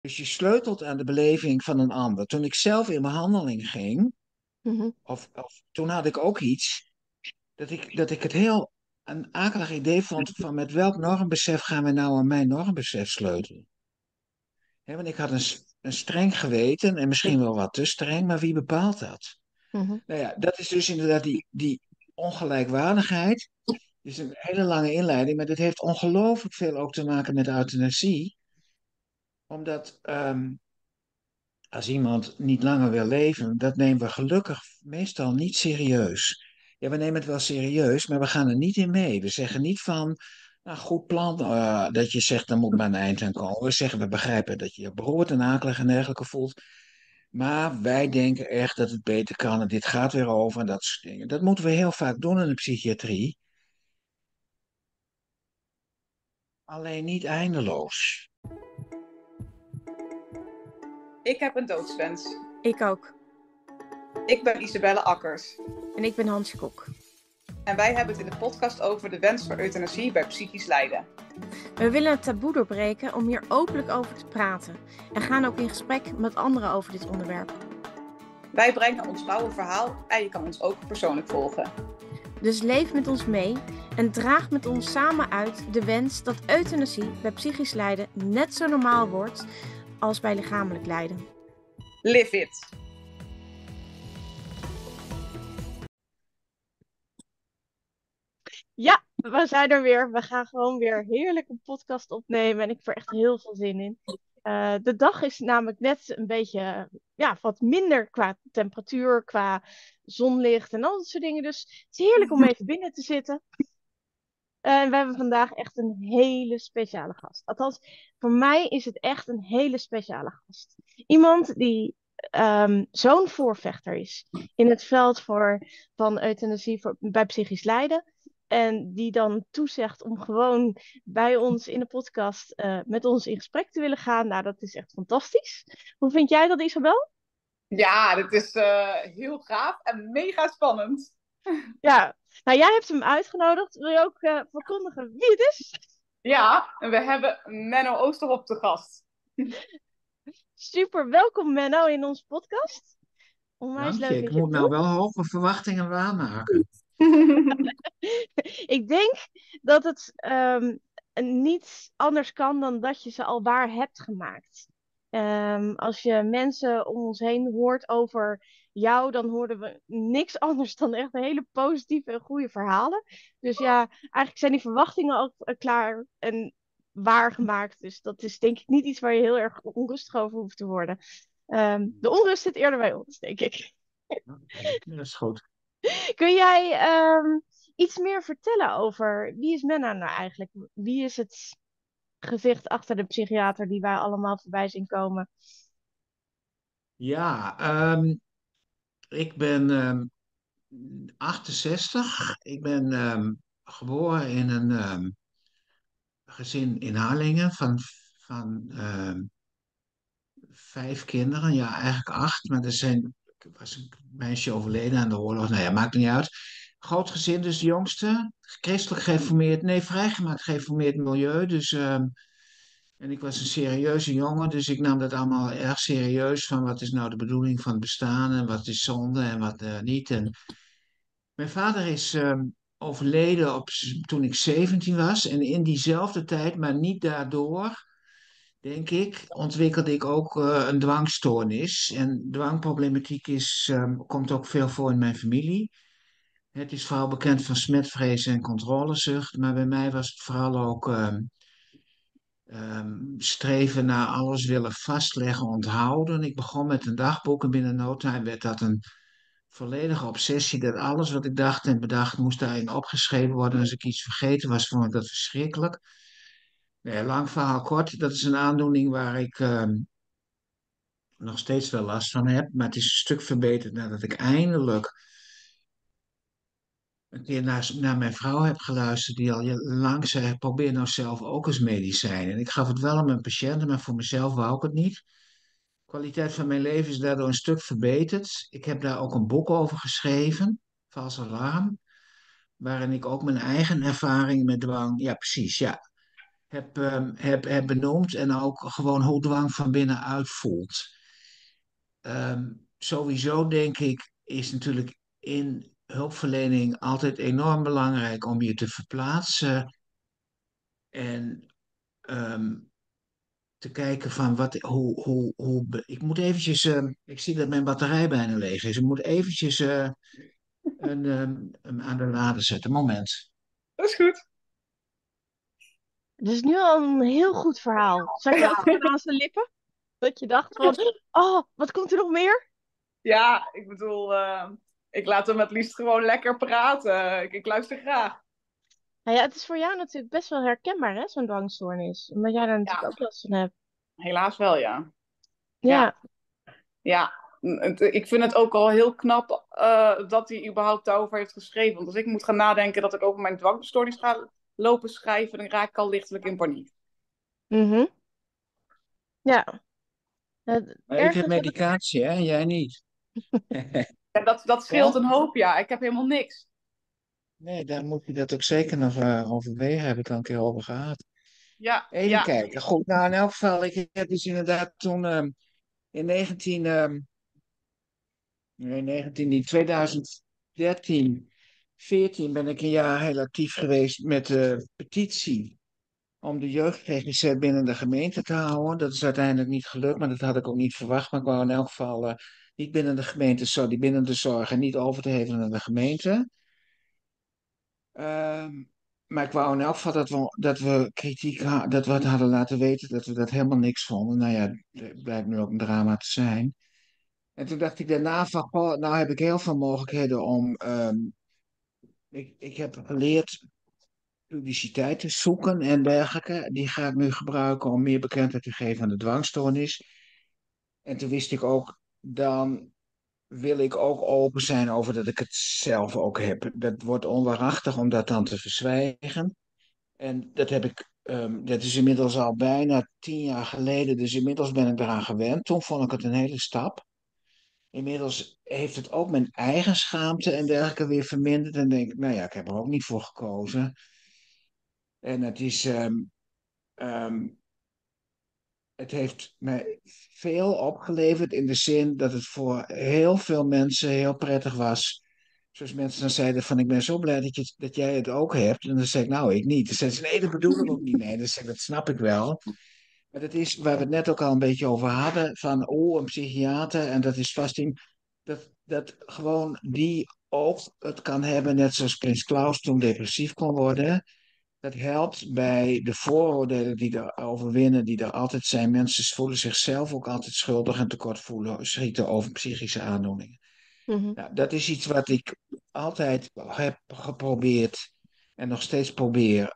Dus je sleutelt aan de beleving van een ander. Toen ik zelf in behandeling ging, Mhm, toen had ik ook iets dat ik het heel een akelig idee vond van met welk normbesef gaan we nou aan mijn normbesef sleutelen. Want ik had een streng geweten en misschien wel wat te streng, maar wie bepaalt dat? mhm. Nou ja, dat is dus inderdaad die ongelijkwaardigheid. Het is een hele lange inleiding, maar dit heeft ongelooflijk veel ook te maken met euthanasie. Omdat als iemand niet langer wil leven, dat nemen we gelukkig meestal niet serieus. Ja, we nemen het wel serieus, maar we gaan er niet in mee. We zeggen niet van, nou goed plan, dat je zegt, er moet maar een eind aan komen. We zeggen, we begrijpen dat je je beroerd en akelig en dergelijke voelt. Maar wij denken echt dat het beter kan en dit gaat weer over en dat soort dingen. Dat moeten we heel vaak doen in de psychiatrie, alleen niet eindeloos. Ik heb een doodswens. Ik ook. Ik ben Isabelle Akkers. En ik ben Hansje Kok. En wij hebben het in de podcast over de wens voor euthanasie bij psychisch lijden. We willen het taboe doorbreken om hier openlijk over te praten. En gaan ook in gesprek met anderen over dit onderwerp. Wij brengen ons rauwe verhaal en je kan ons ook persoonlijk volgen. Dus leef met ons mee en draag met ons samen uit de wens dat euthanasie bij psychisch lijden net zo normaal wordt als bij lichamelijk lijden. Live it! Ja, we zijn er weer. We gaan gewoon weer heerlijk een podcast opnemen en ik heb er echt heel veel zin in. De dag is namelijk net een beetje wat minder qua temperatuur, qua zonlicht en al dat soort dingen. Dus het is heerlijk om even binnen te zitten. En we hebben vandaag echt een hele speciale gast. Althans, voor mij is het echt een hele speciale gast. Iemand die zo'n voorvechter is in het veld van euthanasie bij psychisch lijden. En die dan toezegt om gewoon bij ons in de podcast met ons in gesprek te willen gaan. Nou, dat is echt fantastisch. Hoe vind jij dat, Isabel? Ja, dit is heel gaaf en mega spannend. Ja, nou jij hebt hem uitgenodigd. Wil je ook verkondigen wie het is? Ja, en we hebben Menno Oosterhoff te gast. Super, welkom Menno in onze podcast. Onwijs Dank je, leuk ik dat je moet het nou doet. wel hoge verwachtingen waarmaken. Ik denk dat het niet anders kan dan dat je ze al waar hebt gemaakt. Als je mensen om ons heen hoort over jou, dan hoorden we niks anders dan echt hele positieve en goede verhalen. Dus ja, eigenlijk zijn die verwachtingen al klaar en waargemaakt. Dus dat is denk ik niet iets waar je heel erg onrustig over hoeft te worden. De onrust zit eerder bij ons, denk ik. Oké, dat is goed. Kun jij iets meer vertellen over wie is Menno nou eigenlijk? Wie is het gezicht achter de psychiater die wij allemaal voorbij zien komen? Ja, ik ben 68. Ik ben geboren in een gezin in Harlingen van 5 kinderen. Ja, eigenlijk 8, maar er was een meisje overleden aan de oorlog. Nou ja, maakt niet uit. Groot gezin, dus de jongste. Christelijk gereformeerd, nee, vrijgemaakt gereformeerd milieu. Dus, en ik was een serieuze jongen, dus ik nam dat allemaal erg serieus. Van wat is nou de bedoeling van het bestaan en wat is zonde en wat niet. En mijn vader is overleden toen ik 17 was. En in diezelfde tijd, maar niet daardoor, denk ik, ontwikkelde ik ook een dwangstoornis. En dwangproblematiek komt ook veel voor in mijn familie. Het is vooral bekend van smetvrees en controlezucht. Maar bij mij was het vooral ook streven naar alles willen vastleggen, onthouden. Ik begon met een dagboek en binnen no time werd dat een volledige obsessie. Dat alles wat ik dacht en bedacht moest daarin opgeschreven worden. Als ik iets vergeten was, vond ik dat verschrikkelijk. Nee, lang verhaal kort, dat is een aandoening waar ik nog steeds wel last van heb. Maar het is een stuk verbeterd nadat ik eindelijk een keer naar mijn vrouw heb geluisterd. Die al lang zei, probeer nou zelf ook eens medicijn. En ik gaf het wel aan mijn patiënten, maar voor mezelf wou ik het niet. De kwaliteit van mijn leven is daardoor een stuk verbeterd. Ik heb daar ook een boek over geschreven, Vals Alarm. Waarin ik ook mijn eigen ervaring met dwang. Ja, precies, ja. heb benoemd en ook gewoon hoe dwang van binnenuit voelt. Sowieso denk ik is natuurlijk in hulpverlening altijd enorm belangrijk om je te verplaatsen en ehm, te kijken van ik moet eventjes, ik zie dat mijn batterij bijna leeg is. Ik moet eventjes hem aan de lader zetten. Moment. Dat is goed. Het is nu al een heel goed verhaal. Zat je ook gewoon aan zijn lippen? Dat je dacht van, oh, wat komt er nog meer? Ja, ik bedoel, ik laat hem het liefst gewoon lekker praten. Ik luister graag. Nou ja, het is voor jou natuurlijk best wel herkenbaar, hè, zo'n dwangstoornis. Omdat jij daar Ja, natuurlijk ook last van hebt. helaas wel, ja. Ja, Ja. ja. Ik vind het ook al heel knap dat hij überhaupt daarover heeft geschreven. Want als ik moet gaan nadenken dat ik over mijn dwangstoornis ga lopen schrijven, dan raak ik al lichtelijk in paniek. Mhm. Ja. Het Maar ik heb erge wat ik... medicatie, hè? Jij niet. Ja, dat scheelt Toch? een hoop, ja. Ik heb helemaal niks. Nee, daar moet je dat ook zeker nog overwegen. Heb ik al een keer over gehad. Ja, Even ja. kijken. Goed, nou in elk geval, ik heb dus inderdaad toen in 2013, 14 ben ik een jaar heel actief geweest met de petitie om de jeugd-GGZ binnen de gemeente te houden. Dat is uiteindelijk niet gelukt, maar dat had ik ook niet verwacht. Maar ik wou in elk geval niet binnen de gemeente, sorry, binnen de zorg en niet over te hevelen naar de gemeente. Ehm, maar ik wou in elk geval dat we dat we het hadden laten weten dat we dat helemaal niks vonden. Nou ja, het blijkt nu ook een drama te zijn. En toen dacht ik daarna van, goh, nou heb ik heel veel mogelijkheden om. Ik heb geleerd publiciteit te zoeken en dergelijke. Die ga ik nu gebruiken om meer bekendheid te geven aan de dwangstoornis. En toen wist ik ook, dan wil ik ook open zijn over dat ik het zelf ook heb. Dat wordt onwaarachtig om dat dan te verzwijgen. En dat is inmiddels al bijna 10 jaar geleden, dus inmiddels ben ik eraan gewend. Toen vond ik het een hele stap. Inmiddels heeft het ook mijn eigen schaamte en dergelijke weer verminderd. En denk ik, nou ja, ik heb er ook niet voor gekozen. En ehm, het heeft mij veel opgeleverd in de zin dat het voor heel veel mensen heel prettig was. Zoals mensen dan zeiden van ik ben zo blij dat jij het ook hebt. En dan zeg ik nou ik niet. Dan zeiden ze nee dat bedoel ik ook niet. Nee, dan zeg ik dat snap ik wel. Maar dat is waar we het net ook al een beetje over hadden. Van een psychiater en dat is vast in. Dat gewoon die ook het kan hebben. Net zoals Prins Klaus toen depressief kon worden. Dat helpt bij de vooroordelen die er overwinnen, die er altijd zijn. Mensen voelen zichzelf ook altijd schuldig en tekort voelen, schieten over psychische aandoeningen. Mhm. Nou, dat is iets wat ik altijd heb geprobeerd en nog steeds probeer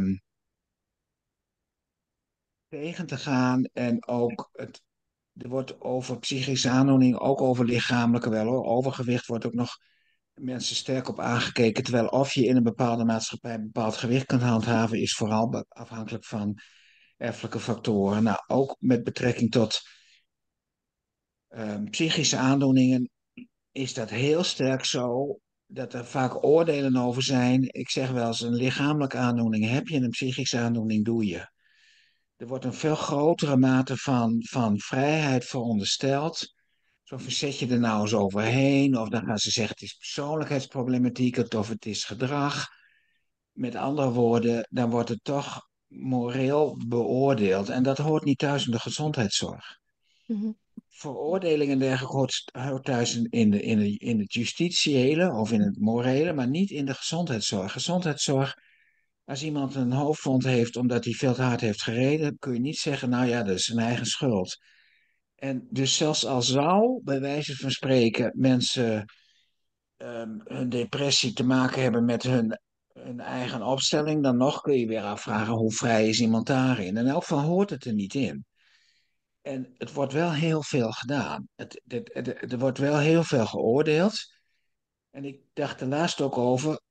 tegen te gaan. En ook, er wordt over psychische aandoeningen, ook over lichamelijke wel hoor. Overgewicht wordt ook nog mensen sterk op aangekeken. Terwijl of je in een bepaalde maatschappij een bepaald gewicht kan handhaven, is vooral afhankelijk van erfelijke factoren. Nou, ook met betrekking tot psychische aandoeningen is dat heel sterk zo dat er vaak oordelen over zijn. Ik zeg wel eens, een lichamelijke aandoening heb je, een psychische aandoening doe je. Er wordt een veel grotere mate van vrijheid verondersteld. Zo verzet je er nou eens overheen, of dan gaan ze zeggen het is persoonlijkheidsproblematiek, of het is gedrag. Met andere woorden, dan wordt het toch moreel beoordeeld. En dat hoort niet thuis in de gezondheidszorg. Mhm. Veroordeling en dergelijke hoort thuis in het justitiële of in het morele, maar niet in de gezondheidszorg. Gezondheidszorg, als iemand een hoofdwond heeft omdat hij veel te hard heeft gereden, kun je niet zeggen, nou ja, dat is zijn eigen schuld. En dus zelfs al zou, bij wijze van spreken, mensen hun depressie te maken hebben met hun eigen opstelling, dan nog kun je weer afvragen hoe vrij is iemand daarin. In elk geval hoort het er niet in. En het wordt wel heel veel gedaan. Er wordt wel heel veel geoordeeld. En ik dacht er laatst ook over.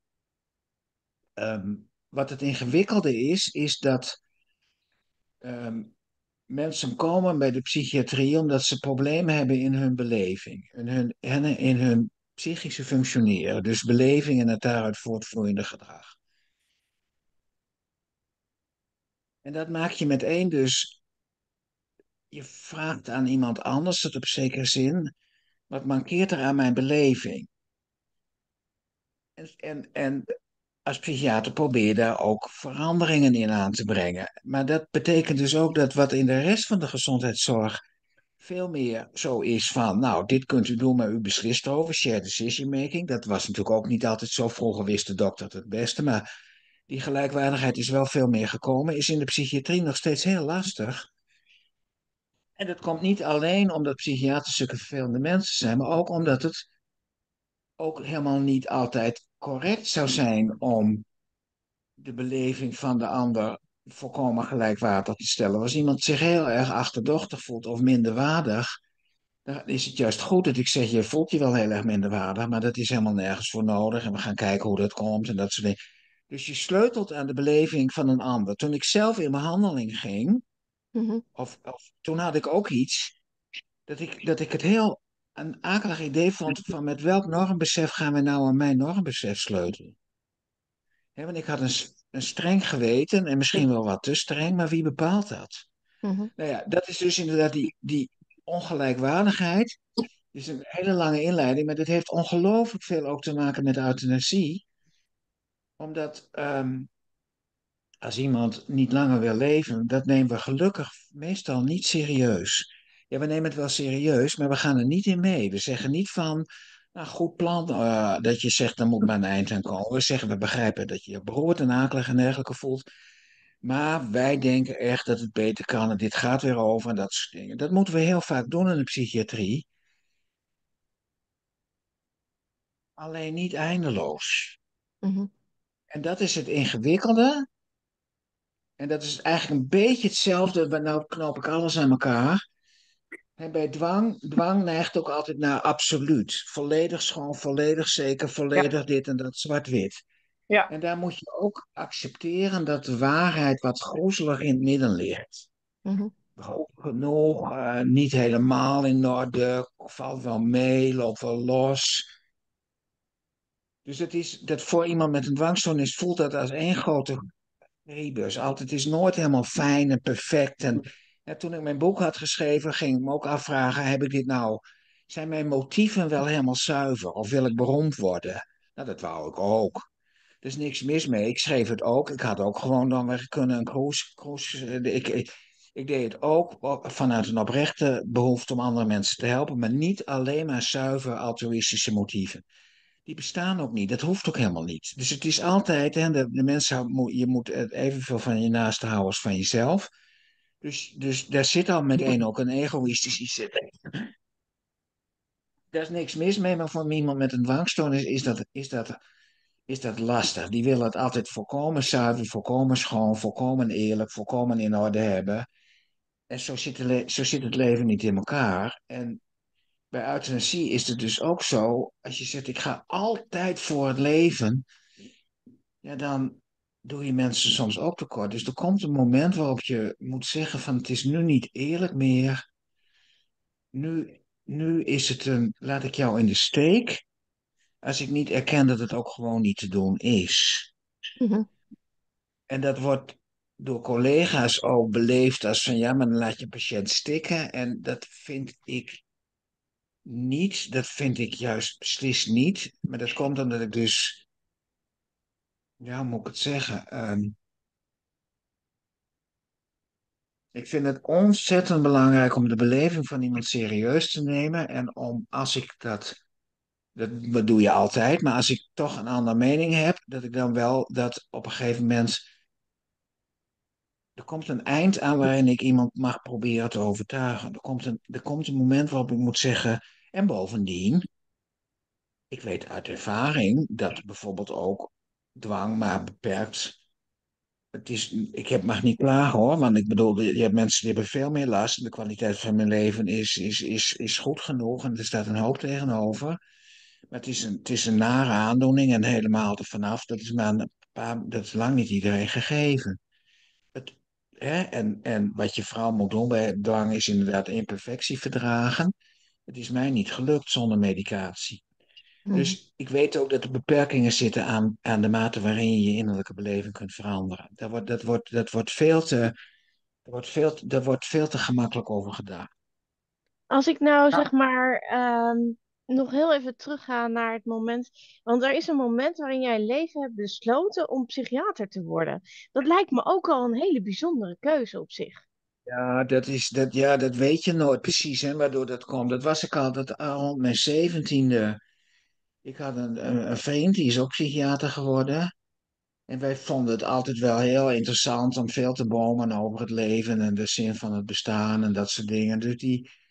Wat het ingewikkelde is dat ehm, mensen komen bij de psychiatrie omdat ze problemen hebben in hun beleving. In hun psychische functioneren. Dus beleving en het daaruit voortvloeiende gedrag. En dat maak je meteen dus, je vraagt aan iemand anders, dat op zekere zin, wat mankeert er aan mijn beleving? En als psychiater probeer je daar ook veranderingen in aan te brengen. Maar dat betekent dus ook dat wat in de rest van de gezondheidszorg veel meer zo is van, nou, dit kunt u doen, maar u beslist over, shared decision making. Dat was natuurlijk ook niet altijd zo. Vroeger wist de dokter het beste, maar die gelijkwaardigheid is wel veel meer gekomen, is in de psychiatrie nog steeds heel lastig. En dat komt niet alleen omdat psychiaters zulke vervelende mensen zijn, maar ook omdat het ook helemaal niet altijd correct zou zijn om de beleving van de ander volkomen gelijkwaardig te stellen. Als iemand zich heel erg achterdochtig voelt of minderwaardig, dan is het juist goed dat ik zeg, je voelt je wel heel erg minderwaardig, maar dat is helemaal nergens voor nodig en we gaan kijken hoe dat komt en dat soort dingen. Dus je sleutelt aan de beleving van een ander. Toen ik zelf in behandeling ging, Mhm. toen had ik ook iets dat ik het heel een akelig idee vond van met welk normbesef gaan we nou aan mijn normbesef sleutelen. Want ik had een streng geweten en misschien wel wat te streng, maar wie bepaalt dat? Mhm. Nou ja, dat is dus inderdaad die ongelijkwaardigheid. Het is een hele lange inleiding, maar dit heeft ongelooflijk veel ook te maken met euthanasie. Omdat als iemand niet langer wil leven, dat nemen we gelukkig meestal niet serieus. Ja, we nemen het wel serieus, maar we gaan er niet in mee. We zeggen niet van, nou goed plan, dat je zegt, er moet maar een eind aan komen. We zeggen, we begrijpen dat je je beroerd en akelig en dergelijke voelt. Maar wij denken echt dat het beter kan en dit gaat weer over en dat soort dingen. Dat moeten we heel vaak doen in de psychiatrie, alleen niet eindeloos. Mhm. En dat is het ingewikkelde. En dat is eigenlijk een beetje hetzelfde, maar nou knoop ik alles aan elkaar. En bij dwang neigt ook altijd naar absoluut. Volledig schoon, volledig zeker, Ja, volledig dit en dat, zwart-wit. ja, En daar moet je ook accepteren dat de waarheid wat groezelig in het midden ligt. Mhm. Goed genoeg, niet helemaal in orde, valt wel mee, loopt wel los. Dus dat voor iemand met een dwangstoornis voelt dat als één grote rebus. Altijd is nooit helemaal fijn en perfect. En ja, toen ik mijn boek had geschreven, ging ik me ook afvragen: heb ik dit nou? Zijn mijn motieven wel helemaal zuiver? Of wil ik beroemd worden? Nou, dat wou ik ook. Er is niks mis mee. Ik schreef het ook. Ik had ook gewoon dan weer kunnen een cruise. Ik deed het ook vanuit een oprechte behoefte om andere mensen te helpen, maar niet alleen maar zuiver altruïstische motieven. Die bestaan ook niet. Dat hoeft ook helemaal niet. Dus het is altijd, hè, de mensen, je moet het evenveel van je naaste houden als van jezelf. Dus daar zit al meteen ook een egoïstisch iets in. Daar is niks mis mee, maar voor iemand met een dwangstoornis is dat lastig. Die willen het altijd volkomen zuiver, volkomen schoon, volkomen eerlijk, volkomen in orde hebben. En zo zit het leven niet in elkaar. En bij euthanasie is het dus ook zo, als je zegt, ik ga altijd voor het leven, ja, dan doe je mensen soms ook tekort. Dus er komt een moment waarop je moet zeggen van, het is nu niet eerlijk meer. Nu is het laat ik jou in de steek, als ik niet erken dat het ook gewoon niet te doen is. Mhm. En dat wordt door collega's ook beleefd als van, ja, maar dan laat je een patiënt stikken. En dat vind ik niet, dat vind ik juist beslist niet. Maar dat komt omdat ik dus, ja, hoe moet ik het zeggen? Ik vind het ontzettend belangrijk om de beleving van iemand serieus te nemen. En om, als ik dat doe je altijd, maar als ik toch een andere mening heb, dat ik dan wel dat op een gegeven moment, er komt een eind aan waarin ik iemand mag proberen te overtuigen. Er komt een moment waarop ik moet zeggen, en bovendien, ik weet uit ervaring dat bijvoorbeeld ook dwang maar beperkt. Mag niet klagen hoor, want ik bedoel, je hebt mensen die hebben veel meer last. De kwaliteit van mijn leven is goed genoeg en er staat een hoop tegenover. Maar het is een nare aandoening en helemaal er vanaf, dat is lang niet iedereen gegeven. Het, en wat je vooral moet doen bij dwang is inderdaad imperfectie verdragen. Het is mij niet gelukt zonder medicatie. Mhm. Dus ik weet ook dat er beperkingen zitten aan de mate waarin je je innerlijke beleving kunt veranderen. Dat wordt veel te, daar wordt veel te gemakkelijk over gedaan. Als ik nou Ja. zeg maar nog heel even terugga naar het moment, want er is een moment waarin jij in je leven hebt besloten om psychiater te worden. Dat lijkt me ook al een hele bijzondere keuze op zich. Ja, dat weet je nooit precies, hè, waardoor dat komt. Dat was ik al rond mijn 17e. Ik had een vriend, die is ook psychiater geworden. En wij vonden het altijd wel heel interessant om veel te bomen over het leven en de zin van het bestaan en dat soort dingen. Dus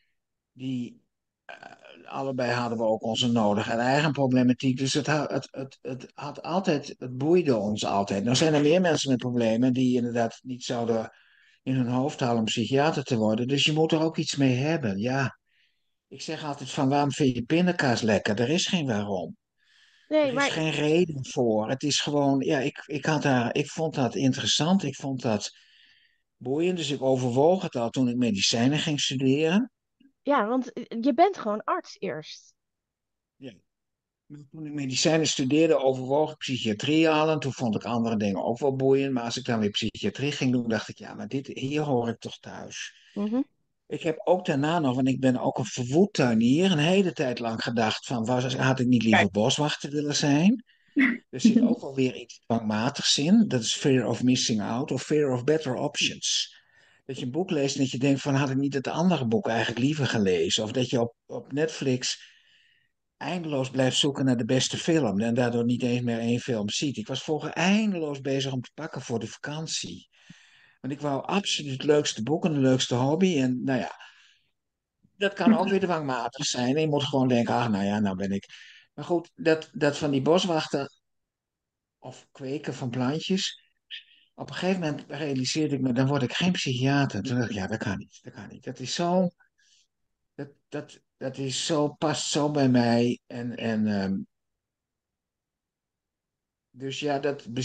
die allebei hadden we ook onze nodige en eigen problematiek. Dus het had altijd, het boeide ons altijd. Nou zijn er meer mensen met problemen die inderdaad niet zouden in hun hoofd halen om psychiater te worden. Dus je moet er ook iets mee hebben. Ja, ik zeg altijd van waarom vind je pindakaas lekker? Er is geen waarom. Nee, Er is maar geen reden voor. Het is gewoon, ja, ik vond dat interessant. Ik vond dat boeiend. Dus ik overwoog het al toen ik medicijnen ging studeren. ja, want je bent gewoon arts eerst. Ja. Maar toen ik medicijnen studeerde, overwoog ik psychiatrie al. En toen vond ik andere dingen ook wel boeiend. Maar als ik dan weer psychiatrie ging doen, dacht ik, ja, maar hier hoor ik toch thuis. Mhm. Ik heb ook daarna nog, want ik ben ook een verwoed tuinier, een hele tijd lang gedacht van, had ik niet liever Kijk. boswachter willen zijn? Er zit ook wel weer iets dwangmatigs in. Dat is fear of missing out of fear of better options. Dat je een boek leest en dat je denkt van had ik niet het andere boek eigenlijk liever gelezen. Of dat je op Netflix eindeloos blijft zoeken naar de beste film. En daardoor niet eens meer één film ziet. Ik was vroeger eindeloos bezig om te pakken voor de vakantie. Want ik wou absoluut het leukste boek en de leukste hobby. En nou ja, dat kan ook weer dwangmatig zijn. En je moet gewoon denken, ach nou ja, nou ben ik. Maar goed, dat van die boswachter of kweken van plantjes. Op een gegeven moment realiseerde ik me, dan word ik geen psychiater. Toen dacht ik, ja, dat kan niet. Dat kan niet. Dat is zo, past zo bij mij. Dus ja,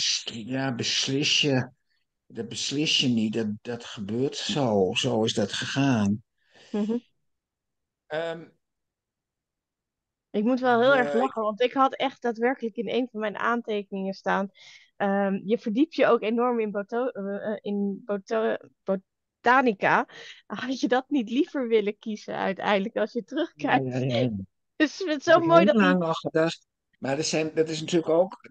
dat beslis je niet. Dat gebeurt zo. Zo is dat gegaan. Mhm. Ehm, Ik moet wel heel erg we, lachen, want ik had echt daadwerkelijk in een van mijn aantekeningen staan. Je verdiept je ook enorm in, botanica. Had je dat niet liever willen kiezen uiteindelijk als je ja, ja, terugkijkt? ja. Dus het is Heb zo ik mooi heel dat lang die. nog gedacht. Maar dat is natuurlijk ook,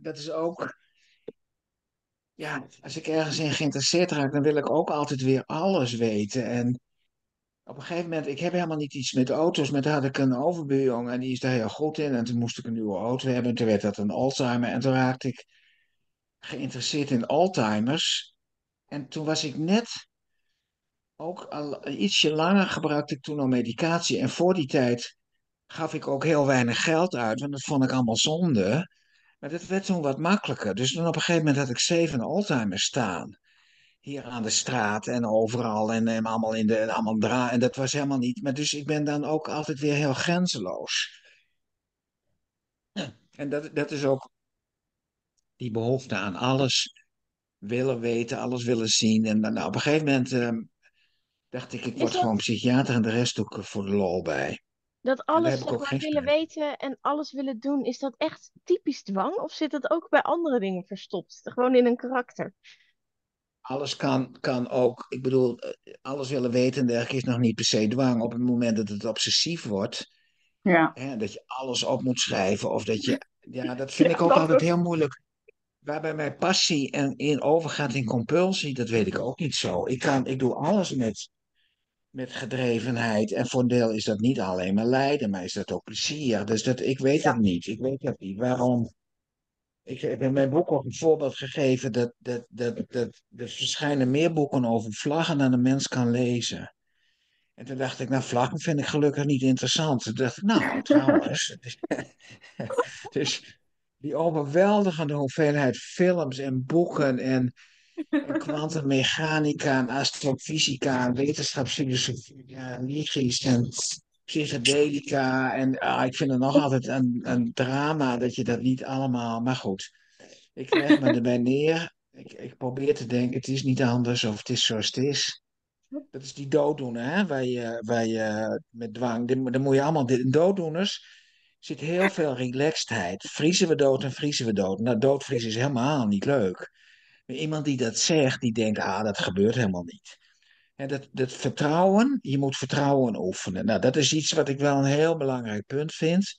ja, als ik ergens in geïnteresseerd raak, dan wil ik ook altijd weer alles weten. En op een gegeven moment, ik heb helemaal niet iets met auto's, maar toen had ik een overbuurjongen en die is daar heel goed in. En toen moest ik een nieuwe auto hebben en toen werd dat een oldtimer. En toen raakte ik geïnteresseerd in oldtimers. En toen was ik net, ook al ietsje langer gebruikte ik toen al medicatie. En voor die tijd gaf ik ook heel weinig geld uit, want dat vond ik allemaal zonde. Maar dat werd toen wat makkelijker. Dus toen op een gegeven moment had ik 7 oldtimers staan. Hier aan de straat en overal en allemaal in de en allemaal en dat was helemaal niet. Maar dus ik ben dan ook altijd weer heel grenzeloos. En dat is ook die behoefte aan alles willen weten, alles willen zien. En dan, nou, op een gegeven moment dacht ik Is word gewoon dat psychiater en de rest doe ik voor de lol bij. dat En daar alles heb ik zeg ook maar geen willen spijt. weten en alles willen doen, is dat echt typisch dwang? Of zit dat ook bij andere dingen verstopt? Gewoon in een karakter? Alles kan ook, ik bedoel, alles willen weten en dergelijke is nog niet per se dwang. Op het moment dat het obsessief wordt, Ja. hè, dat je alles op moet schrijven of dat je, ja, dat vind Ja, ik ook dat altijd ook. heel moeilijk. Waarbij mijn passie in overgaat in compulsie, dat weet ik ook niet zo. Ik doe alles met gedrevenheid. En voor een deel is dat niet alleen maar lijden, maar is dat ook plezier. Dus ik weet dat Ja. niet. Ik weet dat niet. Waarom? Ik heb in mijn boek ook een voorbeeld gegeven dat er verschijnen meer boeken over vlaggen dan een mens kan lezen. En toen dacht ik, nou, vlaggen vind ik gelukkig niet interessant. Toen dacht ik, nou, trouwens. Dus die overweldigende hoeveelheid films en boeken en kwantummechanica en astrofysica en wetenschapsfilosofie en ligies en psychedelica. En ik vind het nog altijd een drama dat je dat niet allemaal. Maar goed, ik leg me erbij neer. Ik probeer te denken, het is niet anders of het is zoals het is. Dat is die dooddoener, hè, waar je met dwang. Dan moet je allemaal dooddoeners. zit heel veel relaxedheid. Vriezen we dood en vriezen we dood. Nou, doodvriezen is helemaal niet leuk. Maar iemand die dat zegt, die denkt, dat gebeurt helemaal niet. En dat vertrouwen, je moet vertrouwen oefenen. Nou, dat is iets wat ik wel een heel belangrijk punt vind.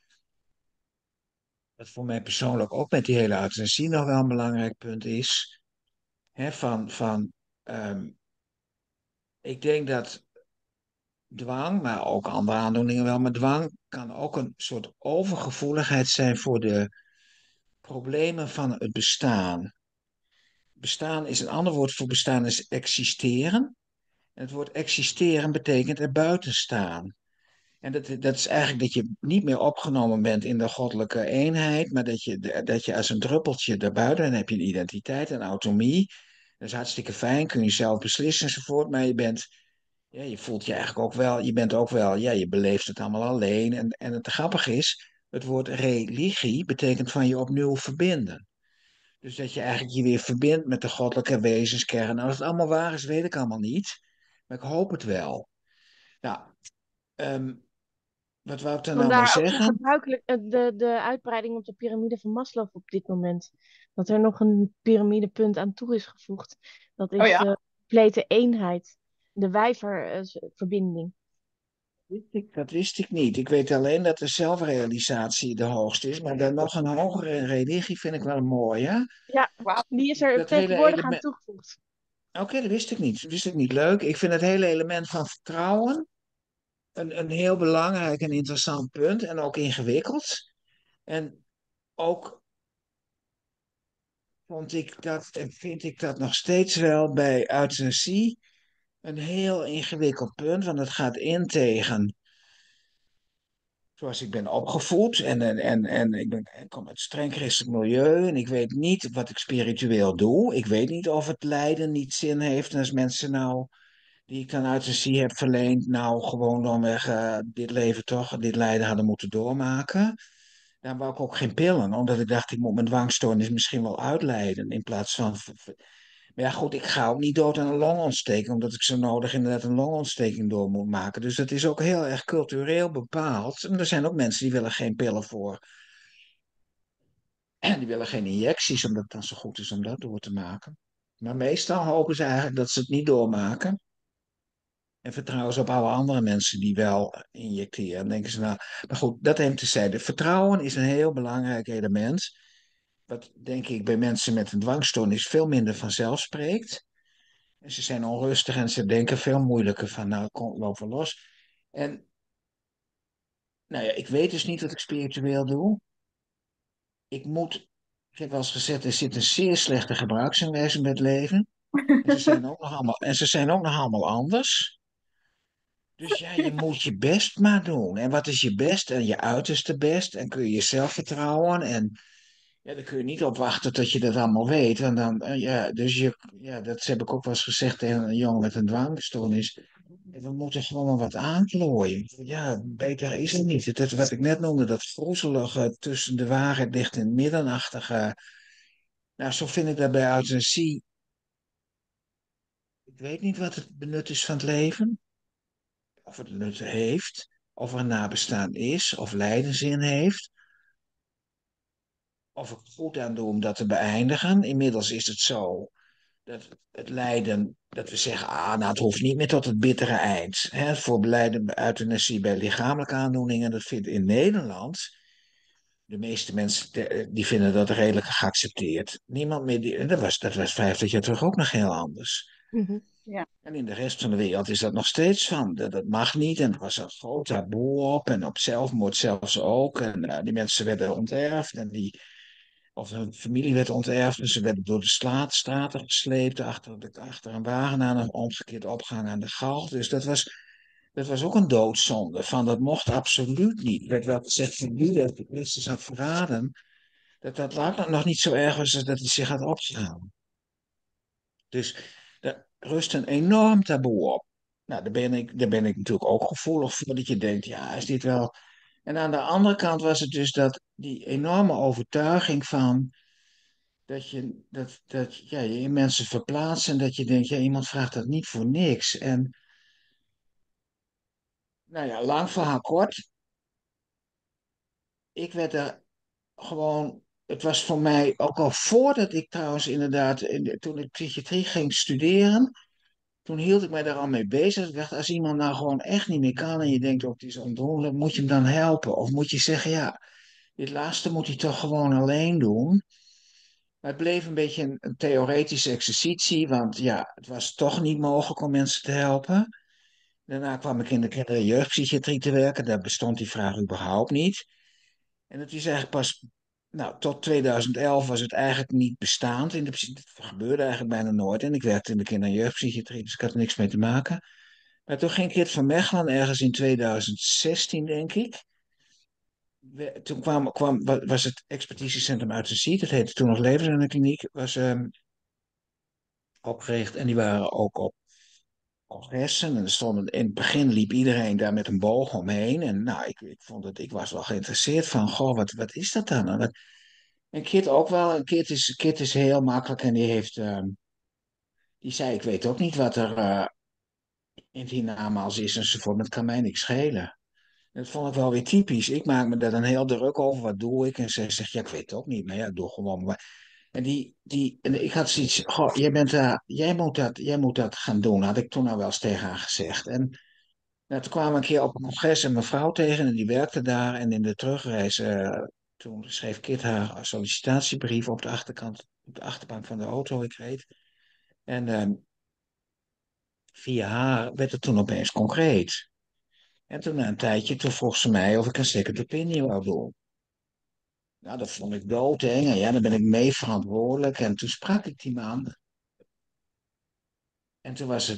Wat voor mij persoonlijk ook met die hele euthanasie nog wel een belangrijk punt is. Hè, ehm, ik denk dat dwang, maar ook andere aandoeningen wel, maar dwang kan ook een soort overgevoeligheid zijn voor de problemen van het bestaan. Bestaan is een ander woord voor bestaan, is existeren. En het woord existeren betekent er buiten staan. En dat is eigenlijk dat je niet meer opgenomen bent in de goddelijke eenheid, maar dat je als een druppeltje daarbuiten, dan heb je een identiteit en autonomie. Dat is hartstikke fijn, kun je zelf beslissen enzovoort, maar je voelt je eigenlijk ook wel, je bent ook wel, ja, je beleeft het allemaal alleen. En het grappige is, het woord religie betekent van je opnieuw verbinden. Dus dat je eigenlijk je weer verbindt met de goddelijke wezenskern. Nou, of het allemaal waar is, weet ik allemaal niet, maar ik hoop het wel. Nou, ehm, wat wou ik daar nou mee Vandaar ook zo zeggen? gebruikelijk de uitbreiding op de piramide van Maslow op dit moment. Dat er nog een piramidepunt aan toe is gevoegd. Dat Oh is ja. de complete eenheid. De wijververbinding. Dat wist ik niet. Ik weet alleen dat de zelfrealisatie de hoogste is, maar dan nog een hogere religie vind ik wel mooi, hè? Ja, Wauw. die is er Dat hele tegenwoordig aan element. toegevoegd. Oké, dat wist ik niet. Dat wist ik niet. Leuk. Ik vind het hele element van vertrouwen een heel belangrijk en interessant punt en ook ingewikkeld. En ook vind ik dat nog steeds wel bij euthanasie een heel ingewikkeld punt, want het gaat in tegen zoals ik ben opgevoed. En ik kom uit een streng christelijk milieu en ik weet niet wat ik spiritueel doe. Ik weet niet of het lijden niet zin heeft. En als mensen nou, die ik dan euthanasie heb verleend, nou gewoon domweg dit leven toch, dit lijden hadden moeten doormaken. Dan wou ik ook geen pillen, omdat ik dacht, ik moet mijn dwangstoornis misschien wel uitlijden in plaats van. Maar ja, goed, ik ga ook niet dood aan een longontsteking, omdat ik zo nodig inderdaad een longontsteking door moet maken. Dus dat is ook heel erg cultureel bepaald. En er zijn ook mensen die willen geen pillen voor. En die willen geen injecties, omdat het dan zo goed is om dat door te maken. Maar meestal hopen ze eigenlijk dat ze het niet doormaken. En vertrouwen ze op alle andere mensen die wel injecteren. Dan denken ze nou, maar goed, dat even tezijde. Vertrouwen is een heel belangrijk element. Wat denk ik bij mensen met een dwangstoornis veel minder vanzelf spreekt. En ze zijn onrustig en ze denken veel moeilijker van, nou, kom, loop wel los. En nou ja, ik weet dus niet wat ik spiritueel doe. Ik moet, ik heb wel eens gezegd, er zit een zeer slechte gebruiksaanwijzing bij het leven. En ze zijn ook nog allemaal anders. Dus ja, je moet je best maar doen. En wat is je best? En je uiterste best. En kun je jezelf vertrouwen. En ja, dan kun je niet op wachten tot je dat allemaal weet. En dan, dat heb ik ook wel eens gezegd tegen een jongen met een dwangstoornis. We moeten gewoon maar wat aanklooien. Ja, beter is het niet. Het is wat ik net noemde, dat groezelige tussen de waarheid ligt in het middenachtige. Nou, zo vind ik dat bij euthanasie. Ik weet niet wat het benut is van het leven. Of het nut heeft. Of er een nabestaan is. Of lijdenszin heeft. Of ik goed aan doe om dat te beëindigen. Inmiddels is het zo dat het lijden, dat we zeggen, nou, het hoeft niet meer tot het bittere eind. Hè, voor beleiden euthanasie bij lichamelijke aandoeningen, dat vindt in Nederland, de meeste mensen die vinden dat redelijk geaccepteerd. Niemand meer, en dat was 50 jaar terug ook nog heel anders. Mhm. Ja. En in de rest van de wereld is dat nog steeds van. Dat mag niet. En er was een groot taboe op. En op zelfmoord zelfs ook. En die mensen werden onterfd. Of hun familie werd onterfd. En ze werden door de straten gesleept. Achter een wagen aan een omgekeerd opgehangen aan de galg. Dus dat was ook een doodzonde. Dat mocht absoluut niet. Er werd wel gezegd van wie dat de Christus had verraden. Dat lag nog niet zo erg was als dat hij zich had opgegaan. Dus daar rust een enorm taboe op. Nou, daar ben ik natuurlijk ook gevoelig voor, dat je denkt, ja, is dit wel. En aan de andere kant was het dus dat die enorme overtuiging van dat je in mensen verplaatst en dat je denkt, ja, iemand vraagt dat niet voor niks. En nou ja, lang verhaal kort. ik werd er gewoon. Het was voor mij ook al voordat ik trouwens inderdaad, toen ik psychiatrie ging studeren, toen hield ik mij daar al mee bezig. Ik dacht, als iemand nou gewoon echt niet meer kan en je denkt ook, het is ondoenlijk, moet je hem dan helpen? Of moet je zeggen, ja, dit laatste moet hij toch gewoon alleen doen? Maar het bleef een beetje een theoretische exercitie, want ja, het was toch niet mogelijk om mensen te helpen. Daarna kwam ik in de kinder- en jeugdpsychiatrie te werken, daar bestond die vraag überhaupt niet. En het is eigenlijk pas, nou, tot 2011 was het eigenlijk niet bestaand. Het gebeurde eigenlijk bijna nooit. En ik werkte in de kinder- en jeugdpsychiatrie, dus ik had er niks mee te maken. Maar toen ging Kit van Mechelen ergens in 2016, denk ik. Toen was het expertisecentrum uit de Ziet, dat heette toen nog Levenskliniek, was opgericht. En die waren ook op congressen. En er stonden, in het begin liep iedereen daar met een boog omheen. En nou, ik was wel geïnteresseerd van, goh, wat is dat dan? En Kit ook wel. En Kit is heel makkelijk en die zei, ik weet ook niet wat er in het hiernamaals is enzovoort. Maar het kan mij niks schelen. Dat vond ik wel weer typisch. Ik maak me daar dan heel druk over. Wat doe ik? En zij zegt, ja, ik weet het ook niet. Maar ja, ik doe gewoon. En ik had zoiets, goh, jij moet dat gaan doen. Had ik toen nou wel eens tegen haar gezegd. En nou, toen kwamen we een keer op een congres een mevrouw tegen en die werkte daar. En in de terugreis, toen schreef Kit haar sollicitatiebrief op de achterkant, op de achterbank van de auto, ik reed. En via haar werd het toen opeens concreet. En toen na een tijdje, toen vroeg ze mij of ik een second opinion wou doen. Nou, dat vond ik doodeng. En ja, dan ben ik mee verantwoordelijk. En toen sprak ik die man. En toen was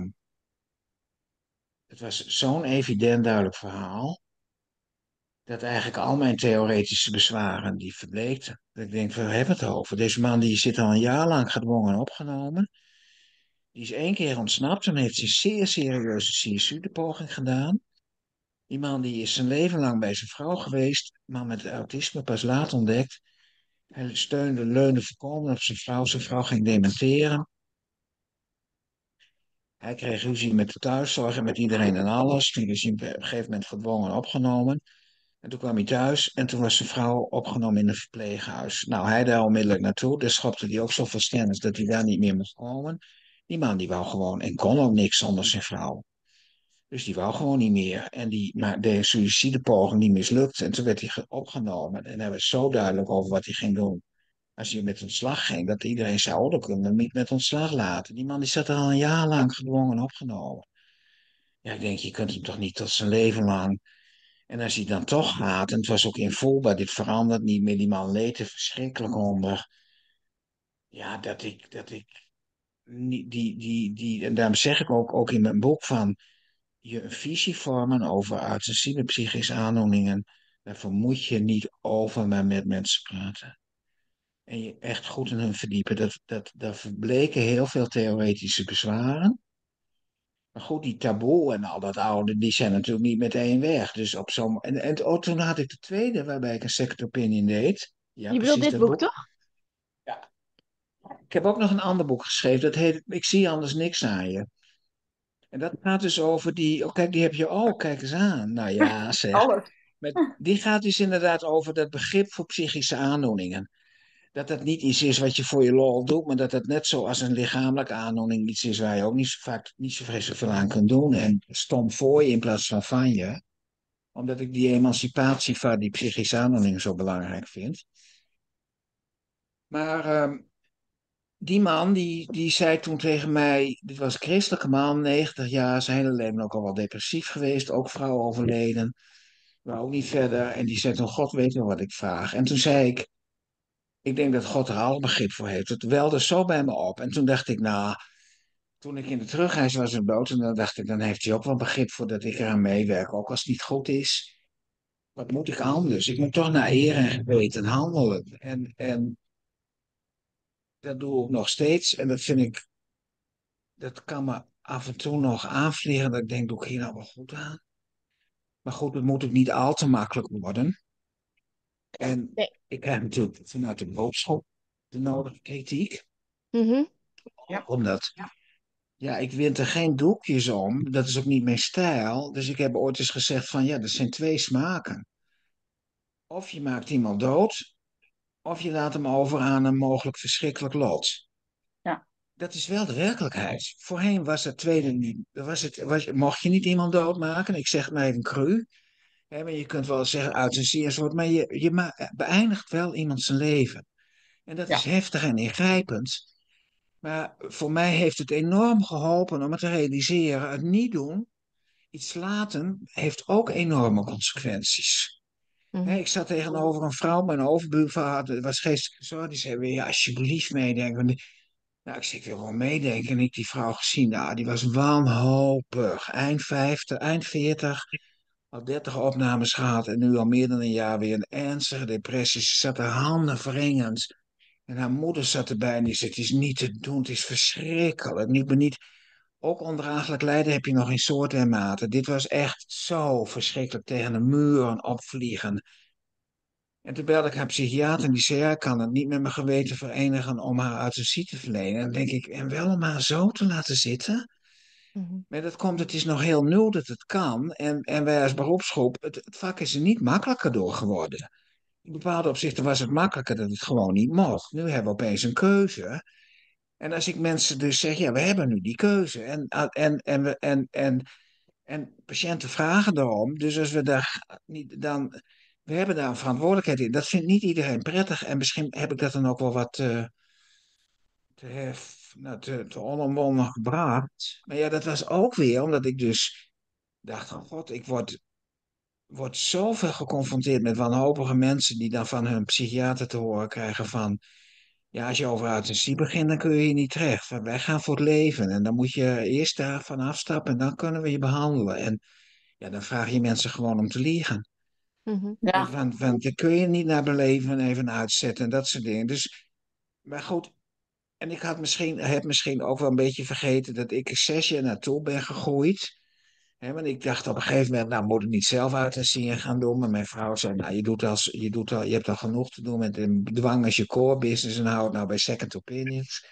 het was zo'n evident duidelijk verhaal. Dat eigenlijk al mijn theoretische bezwaren, die verbleekten. Dat ik denk, waar hebben we het over? Deze man die zit al een jaar lang gedwongen opgenomen. Die is 1 keer ontsnapt. Toen heeft hij een zeer serieuze CSU-poging gedaan. Die man die is zijn leven lang bij zijn vrouw geweest. Man met autisme, pas laat ontdekt. Hij leunde voorkomen op zijn vrouw. Zijn vrouw ging dementeren. Hij kreeg ruzie met de thuiszorg en met iedereen en alles. Toen is hij op een gegeven moment gedwongen opgenomen. En toen kwam hij thuis en toen was zijn vrouw opgenomen in een verpleeghuis. Nou, hij daar onmiddellijk naartoe. Daar schopte hij ook zoveel kennis dat hij daar niet meer mocht komen. Die man die wou gewoon en kon ook niks zonder zijn vrouw. Dus die wou gewoon niet meer. Maar de suïcidepoging die mislukte. En toen werd hij opgenomen. En hij was zo duidelijk over wat hij ging doen. Als hij met ontslag ging, dat iedereen zei, oh, dan kunnen we hem niet met ontslag laten. Die man die zat er al een jaar lang gedwongen opgenomen. Ja, ik denk, je kunt hem toch niet tot zijn leven lang. En als hij dan toch gaat, en het was ook invoelbaar, dit verandert niet meer, die man leed er verschrikkelijk onder. Ja, dat ik niet, en daarom zeg ik ook in mijn boek van, je een visie vormen over uitsensiele psychische aandoeningen, daarvoor moet je niet over maar met mensen praten. En je echt goed in hun verdiepen. Daar verbleken heel veel theoretische bezwaren. Maar goed, die taboe en al dat oude, die zijn natuurlijk niet meteen weg. Dus toen had ik de tweede, waarbij ik een second opinion deed. Ja, Je bedoelt precies dit dat boek boek. toch? Ja. Ik heb ook nog een ander boek geschreven, dat heet Ik zie anders niks aan je. En dat gaat dus over oh kijk, die heb je ook, kijk eens aan. Nou ja, zeg. Alles. Die gaat dus inderdaad over dat begrip voor psychische aandoeningen. Dat dat niet iets is wat je voor je lol doet, maar dat dat net zoals een lichamelijke aandoening iets is waar je ook niet zo vaak niet zo vreselijk veel aan kunt doen. En stom voor je in plaats van je. Omdat ik die emancipatie van die psychische aandoeningen zo belangrijk vind. Maar die man die zei toen tegen mij, dit was een christelijke man, 90 jaar, zijn hele leven ook al wel depressief geweest, ook vrouw overleden, maar ook niet verder. En die zei toen, God weet wel wat ik vraag. En toen zei ik denk dat God er al begrip voor heeft. Het welde zo bij me op. En toen dacht ik, nou, toen ik in de terugreis was in boot, en dan dacht ik, dan heeft hij ook wel begrip voor dat ik eraan meewerk. Ook als het niet goed is, wat moet ik anders? Ik moet toch naar eer en geweten handelen. En dat doe ik nog steeds. En dat vind ik, dat kan me af en toe nog aanvliegen. Dat ik denk, doe ik hier nou wel goed aan? Maar goed, het moet ook niet al te makkelijk worden. En Nee. ik heb natuurlijk vanuit de boodschap de nodige kritiek. Mhm. Ja. Omdat ja, ik wint er geen doekjes om. Dat is ook niet mijn stijl. Dus ik heb ooit eens gezegd van ja, er zijn twee smaken. Of je maakt iemand dood, of je laat hem over aan een mogelijk verschrikkelijk lot. Ja. Dat is wel de werkelijkheid. Voorheen was het tweede niet. Mocht je niet iemand doodmaken, ik zeg het maar even cru. Hè, maar je kunt wel zeggen euthanasie en soort, maar je beëindigt wel iemand zijn leven. En dat is Ja. heftig en ingrijpend. Maar voor mij heeft het enorm geholpen om het te realiseren. Het niet doen, iets laten, heeft ook enorme consequenties. Mhm. Ik zat tegenover een vrouw, mijn overbuurvrouw was geestelijk zorg. Die zei: wil je alsjeblieft meedenken? Nou, ik zei: ik wil wel meedenken. En ik die vrouw gezien, nou, die was wanhopig. Eind 50, eind 40, al 30 opnames gehad. En nu al meer dan een jaar weer een ernstige depressie. Ze zat haar handen wringend. En haar moeder zat erbij en die zei: het is niet te doen, het is verschrikkelijk. Niet, ook ondraaglijk lijden heb je nog in soorten en maten. Dit was echt zo verschrikkelijk, tegen de muren opvliegen. En toen belde ik haar psychiater en die zei: ja, ik kan het niet met mijn geweten verenigen om haar euthanasie te verlenen. En dan denk ik: en wel om haar zo te laten zitten? Mhm. Maar dat komt, het is nog heel nieuw dat het kan. En wij als beroepsgroep, het vak is er niet makkelijker door geworden. In bepaalde opzichten was het makkelijker dat het gewoon niet mocht. Nu hebben we opeens een keuze. En als ik mensen dus zeg: ja, we hebben nu die keuze. En patiënten vragen erom. Dus als we daar niet dan. We hebben daar een verantwoordelijkheid in. Dat vindt niet iedereen prettig. En misschien heb ik dat dan ook wel wat te onomwonden gebracht. Maar ja, dat was ook weer omdat ik dus dacht: oh god, ik word zoveel geconfronteerd met wanhopige mensen die dan van hun psychiater te horen krijgen van: ja, als je over euthanasie begint, dan kun je hier niet terecht. Want wij gaan voor het leven en dan moet je eerst daarvan afstappen en dan kunnen we je behandelen. En ja, dan vraag je mensen gewoon om te liegen. Mhm. Ja. Want dan kun je niet naar beleven en even uitzetten en dat soort dingen. Dus, maar goed, en heb misschien ook wel een beetje vergeten dat ik 6 jaar naartoe ben gegroeid. Want ik dacht op een gegeven moment: nou, moet ik niet zelf euthanasie gaan doen. Maar mijn vrouw zei: nou, je hebt al genoeg te doen met een dwang als je core business en hou het nou bij second opinions.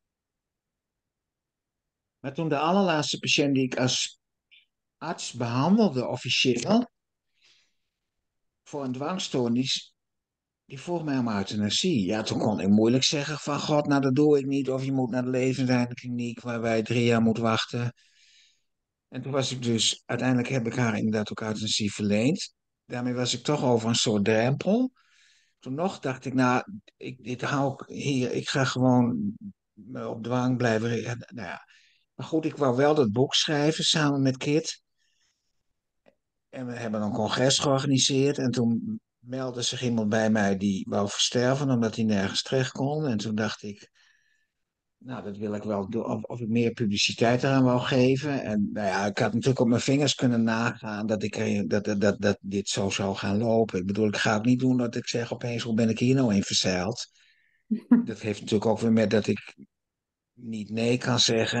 Maar toen de allerlaatste patiënt die ik als arts behandelde officieel voor een dwangstoornis, die vroeg mij om euthanasie. Ja, toen kon ik moeilijk zeggen van: god, nou dat doe ik niet. Of je moet naar de levenseindekliniek waar wij 3 jaar moeten wachten. En toen was ik dus, uiteindelijk heb ik haar inderdaad ook euthanasie verleend. Daarmee was ik toch over een soort drempel. Toen nog dacht ik: nou, dit hou ik hier. Ik ga gewoon op dwang blijven. Nou ja. Maar goed, ik wou wel dat boek schrijven samen met Kit. En we hebben een congres georganiseerd. En toen meldde zich iemand bij mij die wou versterven omdat hij nergens terecht kon. En toen dacht ik: nou, dat wil ik wel doen. Of ik meer publiciteit eraan wou geven. En nou ja, ik had natuurlijk op mijn vingers kunnen nagaan dat dit zo zou gaan lopen. Ik bedoel, ik ga het niet doen dat ik zeg opeens: hoe ben ik hier nou in verzeild? Dat heeft natuurlijk ook weer met dat ik niet nee kan zeggen.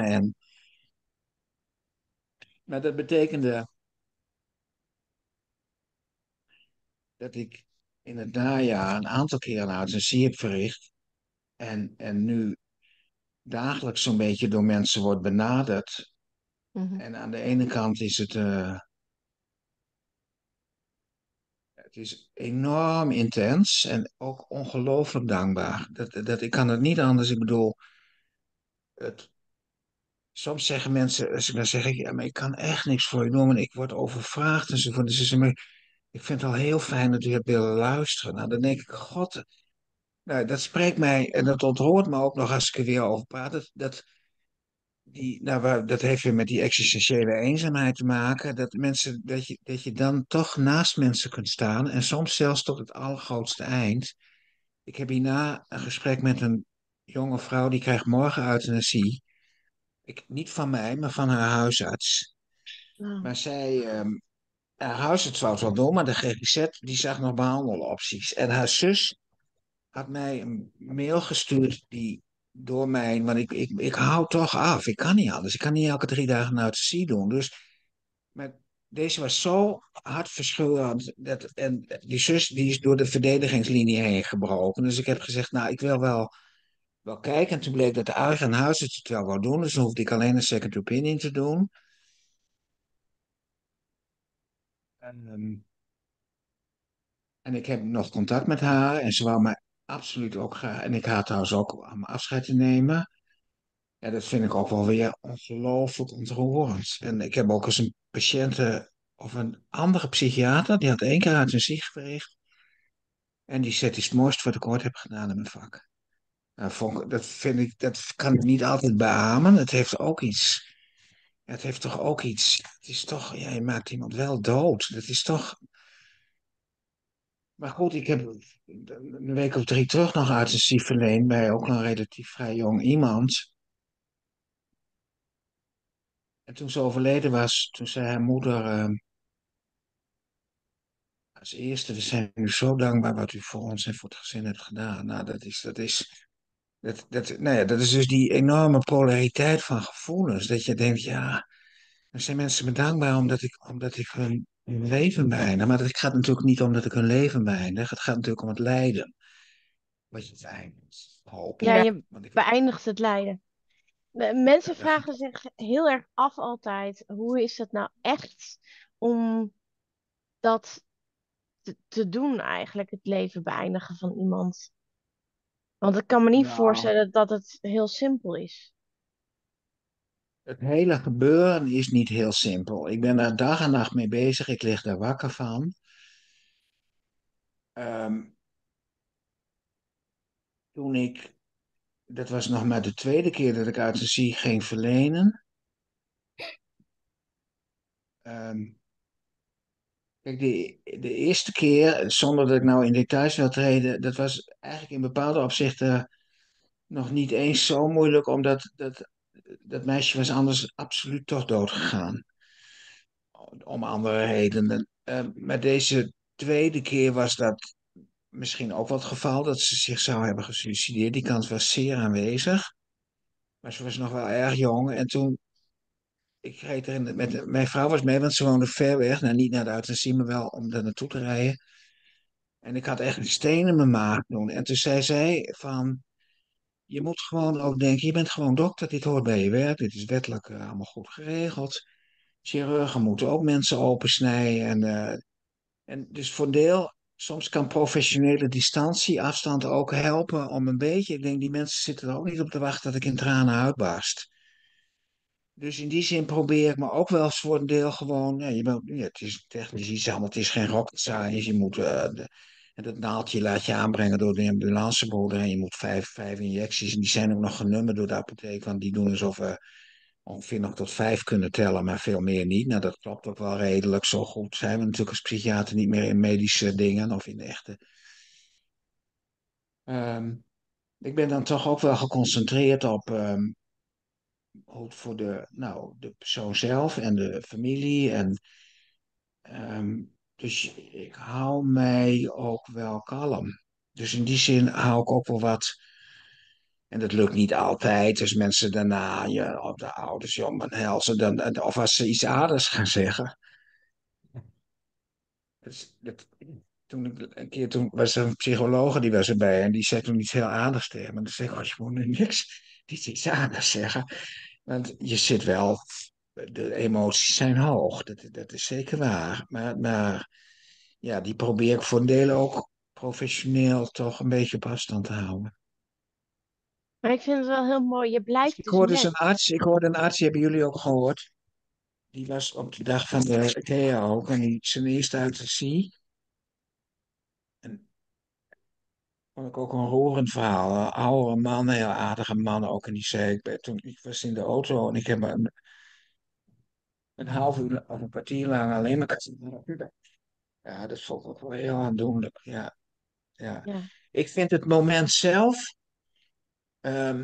Maar dat betekende dat ik in het najaar een aantal keer een euthanasie heb verricht. En nu dagelijks zo'n beetje door mensen wordt benaderd. Mhm. En aan de ene kant is het is enorm intens en ook ongelooflijk dankbaar. Ik kan het niet anders. Ik bedoel, het, soms zeggen mensen, dan zeg ik: ja, maar ik kan echt niks voor je doen, en ik word overvraagd enzovoort. Dus ze zeggen: maar ik vind het al heel fijn dat u hebt willen luisteren. Nou, dan denk ik: god, nou, dat spreekt mij en dat ontroert me ook nog als ik er weer over praat. Dat heeft weer met die existentiële eenzaamheid te maken. Dat je dan toch naast mensen kunt staan. En soms zelfs tot het allergrootste eind. Ik heb hierna een gesprek met een jonge vrouw. Die krijgt morgen euthanasie. Niet van mij, maar van haar huisarts. Wow. Maar haar huisarts wou het wel doen. Maar de GGZ die zag nog behandelopties. En haar zus had mij een mail gestuurd die door mij, want ik hou toch af. Ik kan niet anders. Ik kan niet elke 3 dagen een euthanasie doen. Dus, maar deze was zo hartverscheurend. En die zus die is door de verdedigingslinie heen gebroken. Dus ik heb gezegd: nou, ik wil wel kijken. En toen bleek dat de eigen huisarts het wel wou doen. Dus dan hoefde ik alleen een second opinion te doen. En, En ik heb nog contact met haar en ze wou mij absoluut ook graag. En ik had trouwens ook aan mijn afscheid te nemen. Ja, dat vind ik ook wel weer ongelooflijk ontroerend. En ik heb ook eens een patiënte of een andere psychiater, die had 1 keer uit zijn zicht verricht. En die zegt, het mooiste wat ik ooit heb gedaan in mijn vak. Nou, dat vind ik, dat kan ik niet altijd beamen. Het heeft ook iets. Ja, het heeft toch ook iets. Het is toch, ja, je maakt iemand wel dood. Dat is toch. Maar goed, ik heb een week of 3 terug nog uit een verleend bij ook een relatief vrij jong iemand. En toen ze overleden was, toen zei haar moeder als eerste, we zijn u zo dankbaar wat u voor ons en voor het gezin hebt gedaan. Nou, nou ja, dat is dus die enorme polariteit van gevoelens. Dat je denkt, ja, dan zijn mensen me dankbaar omdat ik hun leven beëindig. Maar het gaat natuurlijk niet om dat ik hun leven beëindig. Het gaat natuurlijk om het lijden. Wat je beëindigt, hoop Ja, ik. Ja. je Want ik, beëindigt het lijden. Mensen dat gaat vragen zich heel erg af altijd, hoe is het nou echt om dat te doen eigenlijk, het leven beëindigen van iemand? Want ik kan me niet nou, voorstellen dat het heel simpel is. het hele gebeuren is niet heel simpel. Ik ben daar dag en nacht mee bezig. Ik lig daar wakker van. Ehm, toen ik, dat was nog maar de tweede keer dat ik euthanasie ging verlenen. Ehm, Kijk, de eerste keer, zonder dat ik nou in details wil treden, dat was eigenlijk in bepaalde opzichten nog niet eens zo moeilijk, omdat dat meisje was anders absoluut toch dood gegaan. Om andere redenen. Maar deze tweede keer was dat misschien ook wel het geval dat ze zich zou hebben gesuicideerd. Die kans was zeer aanwezig. Maar ze was nog wel erg jong. En toen, ik reed erin, mijn vrouw was mee, want ze woonde ver weg. Nou, niet naar de euthanasie, maar wel om daar naartoe te rijden. En ik had echt een steen in mijn maag toen. En toen zei zij van, je moet gewoon ook denken, je bent gewoon dokter, dit hoort bij je werk, dit is wettelijk allemaal goed geregeld. Chirurgen moeten ook mensen opensnijden. En dus voor een deel, soms kan professionele distantie, afstand ook helpen om een beetje. Ik denk, die mensen zitten er ook niet op te wachten dat ik in tranen uitbarst. Dus in die zin probeer ik me ook wel eens voor een deel gewoon. Ja, het is technisch iets allemaal, het is geen rocket science. Je moet, en dat naaldje laat je aanbrengen door de ambulancebroeder. En je moet vijf injecties. En die zijn ook nog genummerd door de apotheek, want die doen alsof we ongeveer nog tot 5 kunnen tellen, maar veel meer niet. Nou, dat klopt ook wel redelijk. Zo goed zijn we natuurlijk als psychiater niet meer in medische dingen of in de echte. Ehm, ik ben dan toch ook wel geconcentreerd op hoe het voor de persoon zelf en de familie. Dus ik hou mij ook wel kalm. Dus in die zin hou ik ook wel wat. En dat lukt niet altijd. Dus mensen daarna, je, op de ouders, joh, mijn helzen, dan, of als ze iets aardigs gaan zeggen. Dus toen was er een psycholoog die was erbij en die zei toen iets heel aardigs tegen me. En toen zei ik, oh, je moet nu niks, niet iets aardigs zeggen. Want je zit wel, de emoties zijn hoog, dat is zeker waar. Maar ja, die probeer ik voor een deel ook professioneel toch een beetje op afstand te houden. Maar ik vind het wel heel mooi, je blijft Ik dus hoorde dus mens. een arts, ik hoorde een arts, die hebben jullie ook gehoord. Die was op de dag van de KEA ook en die zijn eerste euthanasie. En vond ik ook een roerend verhaal. Een oudere man, een heel aardige man ook. En die zei, toen ik was in de auto en ik heb een half uur of een kwartier lang alleen maar. Ja, dat vond ik wel heel aandoenlijk. Ja, ja. Ja. Ik vind het moment zelf ehm,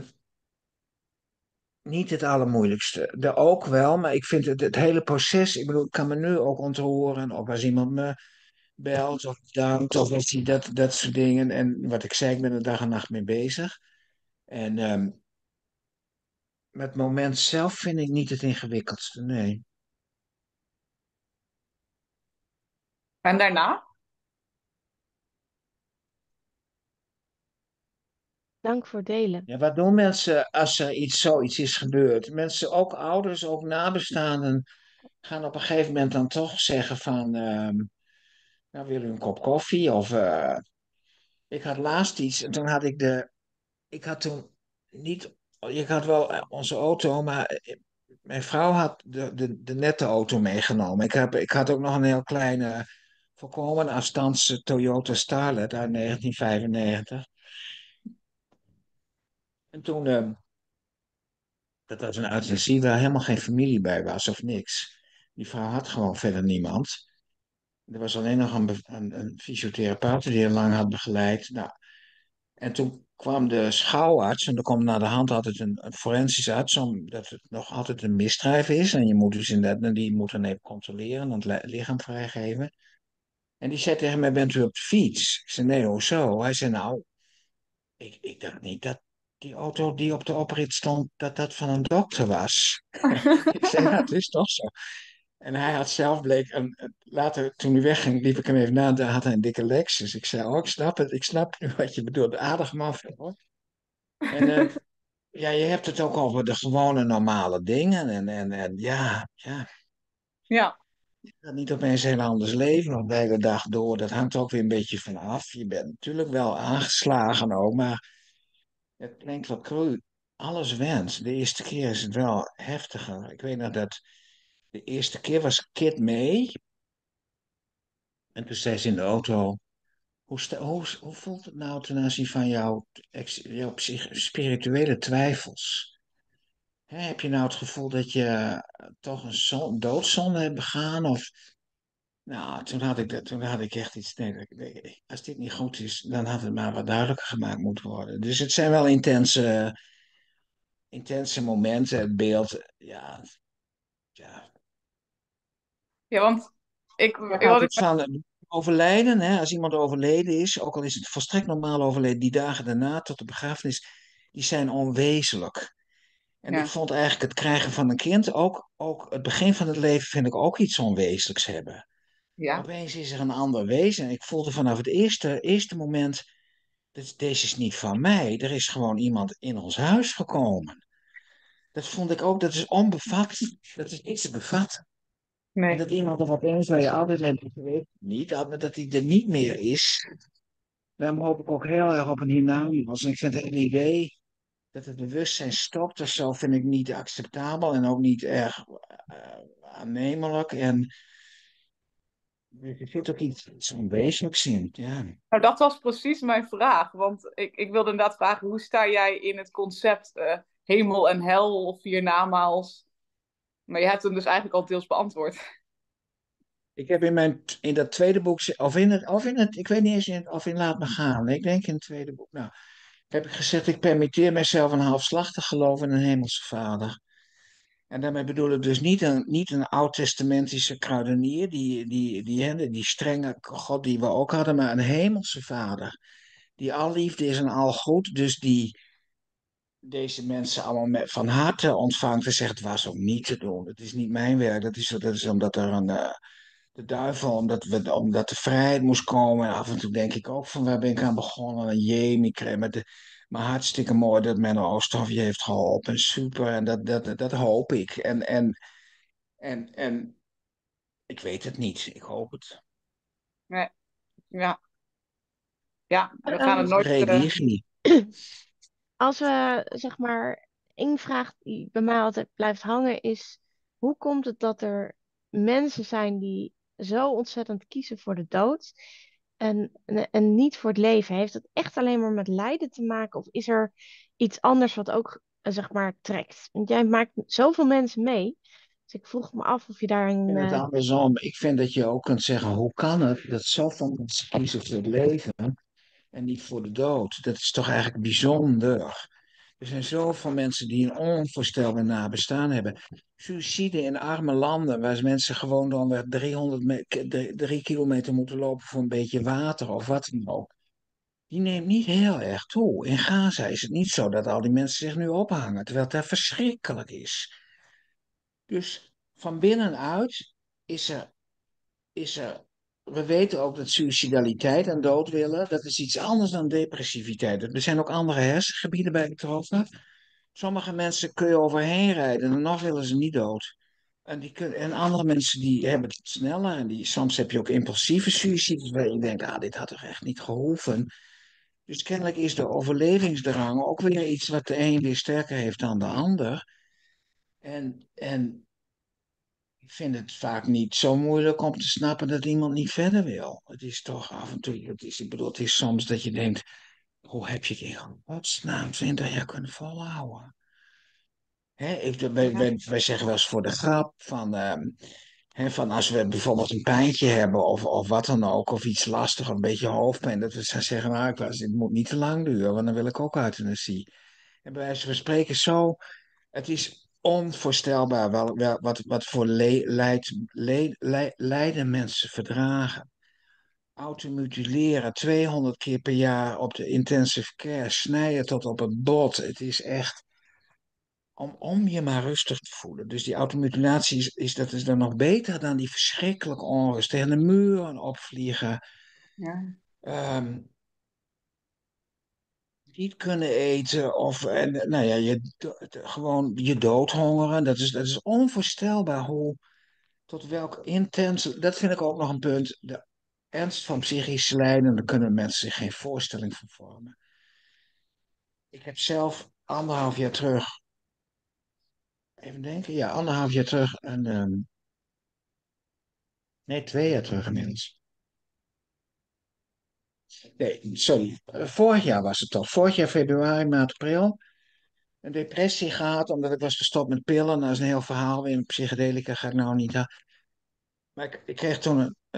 niet het allermoeilijkste. De ook wel, maar ik vind het hele proces. Ik bedoel, ik kan me nu ook ontroeren. Of als iemand me belt of dankt of weet je, dat soort dingen. En wat ik zei, ik ben er dag en nacht mee bezig. En met het moment zelf vind ik niet het ingewikkeldste, nee. En daarna? Dank voor het delen. Ja, wat doen mensen als er zoiets is gebeurd? Mensen, ook ouders, ook nabestaanden, gaan op een gegeven moment dan toch zeggen van, Nou, wil u een kop koffie? Of ik had laatst iets en toen had ik had toen niet, ik had wel onze auto, maar mijn vrouw had de nette auto meegenomen. Ik had ook nog een heel kleine, volkomen afstands Toyota Starlet uit 1995. En toen, dat was een euthanasie waar helemaal geen familie bij was of niks. Die vrouw had gewoon verder niemand. Er was alleen nog een fysiotherapeut die heel lang had begeleid. Nou, en toen kwam de schouwarts, en er komt naar de hand altijd een forensisch arts, omdat het nog altijd een misdrijf is. En je moet dus inderdaad, die moet dan even controleren en het lichaam vrijgeven. En die zei tegen mij, bent u op de fiets? Ik zei, nee, hoezo? Hij zei, nou, ik dacht niet dat die auto die op de oprit stond, dat dat van een dokter was. Ik zei, ja, het is toch zo. En hij had zelf bleek, later toen hij wegging, liep ik hem even na, daar had hij een dikke Lexus. Ik zei, oh, ik snap het, ik snap nu wat je bedoelt. Aardig man, hoor. En ja, je hebt het ook over de gewone normale dingen. En ja, Ja, je gaat niet opeens een heel anders leven nog de hele dag door. Dat hangt er ook weer een beetje van af. Je bent natuurlijk wel aangeslagen ook, maar het klinkt wat cru. Alles went. De eerste keer is het wel heftiger. Ik weet nog dat de eerste keer was Kit mee. En toen zei ze in de auto, hoe voelt het nou ten aanzien van jouw spirituele twijfels? Hè, heb je nou het gevoel dat je toch een doodzonde hebt begaan? Of, nou, toen had ik echt iets, nee, als dit niet goed is, dan had het maar wat duidelijker gemaakt moeten worden. Dus het zijn wel intense momenten, het beeld, ja, ja. ja, want Ik wat altijd ik. van overlijden, hè, als iemand overleden is, ook al is het volstrekt normaal overleden, die dagen daarna tot de begrafenis, die zijn onwezenlijk. En ik Ja, vond eigenlijk het krijgen van een kind, ook het begin van het leven, vind ik ook iets onwezenlijks hebben. ja, Opeens is er een ander wezen. En ik voelde vanaf het eerste moment, deze is niet van mij. Er is gewoon iemand in ons huis gekomen. Dat vond ik ook, dat is onbevat. Dat is niet te bevatten. En nee. dat iemand er opeens, waar je altijd hebt geweten, niet, dat hij er niet meer is. Daarom hoop ik ook heel erg op een hiernamaals. En ik vind het hele idee dat het bewustzijn stopt of zo, vind ik niet acceptabel en ook niet erg aannemelijk. En er zit ook iets onwezenlijks in. Ja. Nou, dat was precies mijn vraag. Want ik wilde inderdaad vragen, hoe sta jij in het concept hemel en hel of hiernamaals? Maar je hebt hem dus eigenlijk al deels beantwoord. Ik heb in dat tweede boek, ik weet niet eens of in Laat Me Gaan. Ik denk in het tweede boek. Nou, heb ik gezegd, ik permitteer mezelf een halfslachtig geloof in een hemelse vader. En daarmee bedoel ik dus niet een oud-testamentische kruidenier, die strenge God die we ook hadden, maar een hemelse vader. Die al liefde is en al goed, dus die deze mensen allemaal van harte ontvangt en zegt, het was ook niet te doen. Het is niet mijn werk, dat is omdat er de duivel, omdat de vrijheid moest komen. En af en toe denk ik ook van, waar ben ik aan begonnen? En jee, maar hartstikke mooi dat Menno Oosterhoff je heeft geholpen. Super, en dat hoop ik. En ik weet het niet, ik hoop het. Nee, ja, ja, we gaan het Ehm, nooit. Religie. Als we, zeg maar, één vraag die bij mij altijd blijft hangen is: hoe komt het dat er mensen zijn die zo ontzettend kiezen voor de dood en niet voor het leven? Heeft het echt alleen maar met lijden te maken of is er iets anders wat ook, zeg maar, trekt? Want jij maakt zoveel mensen mee, dus ik vroeg me af of je daarin... En het andersom, ik vind dat je ook kunt zeggen, hoe kan het dat zoveel mensen kiezen voor het leven en niet voor de dood? Dat is toch eigenlijk bijzonder. Er zijn zoveel mensen die een onvoorstelbaar nabestaan hebben. Suïcide in arme landen, waar mensen gewoon dan weer 3 kilometer moeten lopen voor een beetje water of wat dan ook. Die neemt niet heel erg toe. In Gaza is het niet zo dat al die mensen zich nu ophangen, terwijl het daar verschrikkelijk is. Dus van binnenuit is er. We weten ook dat suicidaliteit en dood willen, dat is iets anders dan depressiviteit. Er zijn ook andere hersengebieden bij betrokken. Sommige mensen kun je overheen rijden en nog willen ze niet dood. En andere mensen die hebben het sneller. En soms heb je ook impulsieve suicides waar je denkt, dit had toch echt niet gehoeven. Dus kennelijk is de overlevingsdrang ook weer iets wat de een weer sterker heeft dan de ander. En ik vind het vaak niet zo moeilijk om te snappen dat iemand niet verder wil. Het is toch af en toe, ik bedoel, het is soms dat je denkt, hoe heb je het in godsnaam 20 jaar kunnen volhouden? Wij zeggen wel eens voor de grap van als we bijvoorbeeld een pijntje hebben of wat dan ook, of iets lastig, een beetje hoofdpijn, dat we zeggen, nou, het moet niet te lang duren, want dan wil ik ook euthanasie. En bij wijze van spreken zo, het is onvoorstelbaar wat voor lijden mensen verdragen. Automutileren 200 keer per jaar op de intensive care, snijden tot op het bot. Het is echt om je maar rustig te voelen. Dus die automutilatie dat is dan nog beter dan die verschrikkelijke onrust. Tegen de muren opvliegen. Ja. ehm, Niet kunnen eten. Nou ja, gewoon je doodhongeren. Dat is onvoorstelbaar tot welk intense. Dat vind ik ook nog een punt. De ernst van psychisch lijden, daar kunnen mensen zich geen voorstelling van vormen. Ik heb zelf 1,5 jaar terug. Even denken, ja, 1,5 jaar terug. Nee, 2 jaar terug inmiddels. Nee, sorry. Vorig jaar was het toch. Vorig jaar februari, maart, april. Een depressie gehad omdat ik was gestopt met pillen. Dat is een heel verhaal. Weer met psychedelica ga ik nou niet aan. Maar ik kreeg toen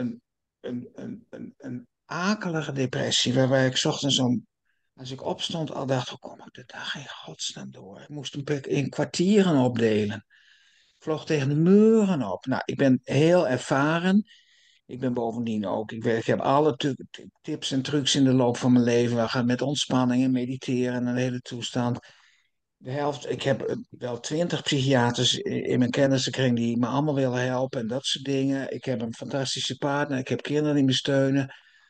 een akelige depressie. Waarbij ik 's ochtends als ik opstond al dacht, hoe kom ik de dag in godsnaam door? Ik moest hem in kwartieren opdelen. Vloog tegen de muren op. Nou, ik ben heel ervaren. Ik ben bovendien ook, ik heb alle tips en trucs in de loop van mijn leven. We gaan met ontspanning en mediteren en een hele toestand. De helft, ik heb wel 20 psychiaters in mijn kennissenkring die me allemaal willen helpen en dat soort dingen. Ik heb een fantastische partner, ik heb kinderen die me steunen.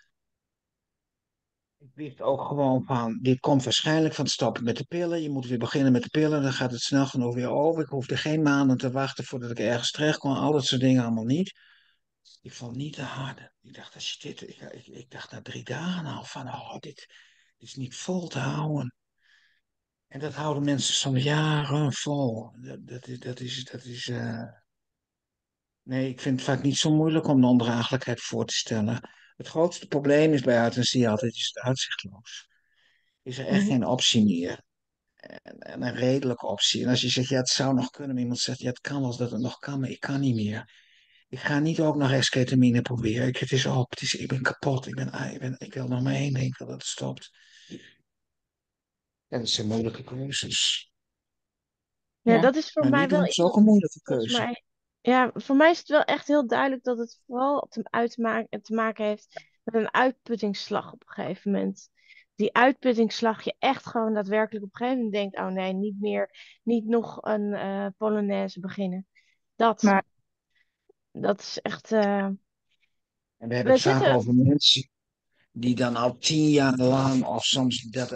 Ik wist ook gewoon van, dit komt waarschijnlijk van het stoppen met de pillen. Je moet weer beginnen met de pillen, dan gaat het snel genoeg weer over. Ik hoefde geen maanden te wachten voordat ik ergens terecht kon. Al dat soort dingen allemaal niet. Ik vond niet te harde. Ik dacht, als je dit, ik dacht na 3 dagen al van, dit is niet vol te houden. En dat houden mensen soms jaren vol. Nee, ik vind het vaak niet zo moeilijk om de ondraaglijkheid voor te stellen. Het grootste probleem is bij euthanasie altijd is het uitzichtloos. Is er echt Mhm. geen optie meer? En een redelijke optie. En als je zegt, ja, het zou nog kunnen, maar iemand zegt, ja, het kan als dat het nog kan, maar ik kan niet meer. Ik ga niet ook nog esketamine proberen. Het is op. Ik ben kapot. Ik wil nog maar één ding. Ik wil dat het stopt. Ja, dat zijn moeilijke keuzes. Ja, Ja. dat is voor Maar mij niet doen wel is iets ook wat een moeilijke volgens keuze. mij. Ja, voor mij is het wel echt heel duidelijk dat het vooral te maken heeft met een uitputtingsslag op een gegeven moment. Die uitputtingsslag, je echt gewoon daadwerkelijk op een gegeven moment denkt: oh nee, niet meer, niet nog een Polonaise beginnen. Dat, Maar, dat is echt. En we hebben We het vaak zitten. over mensen die dan al 10 jaar lang, of soms dat.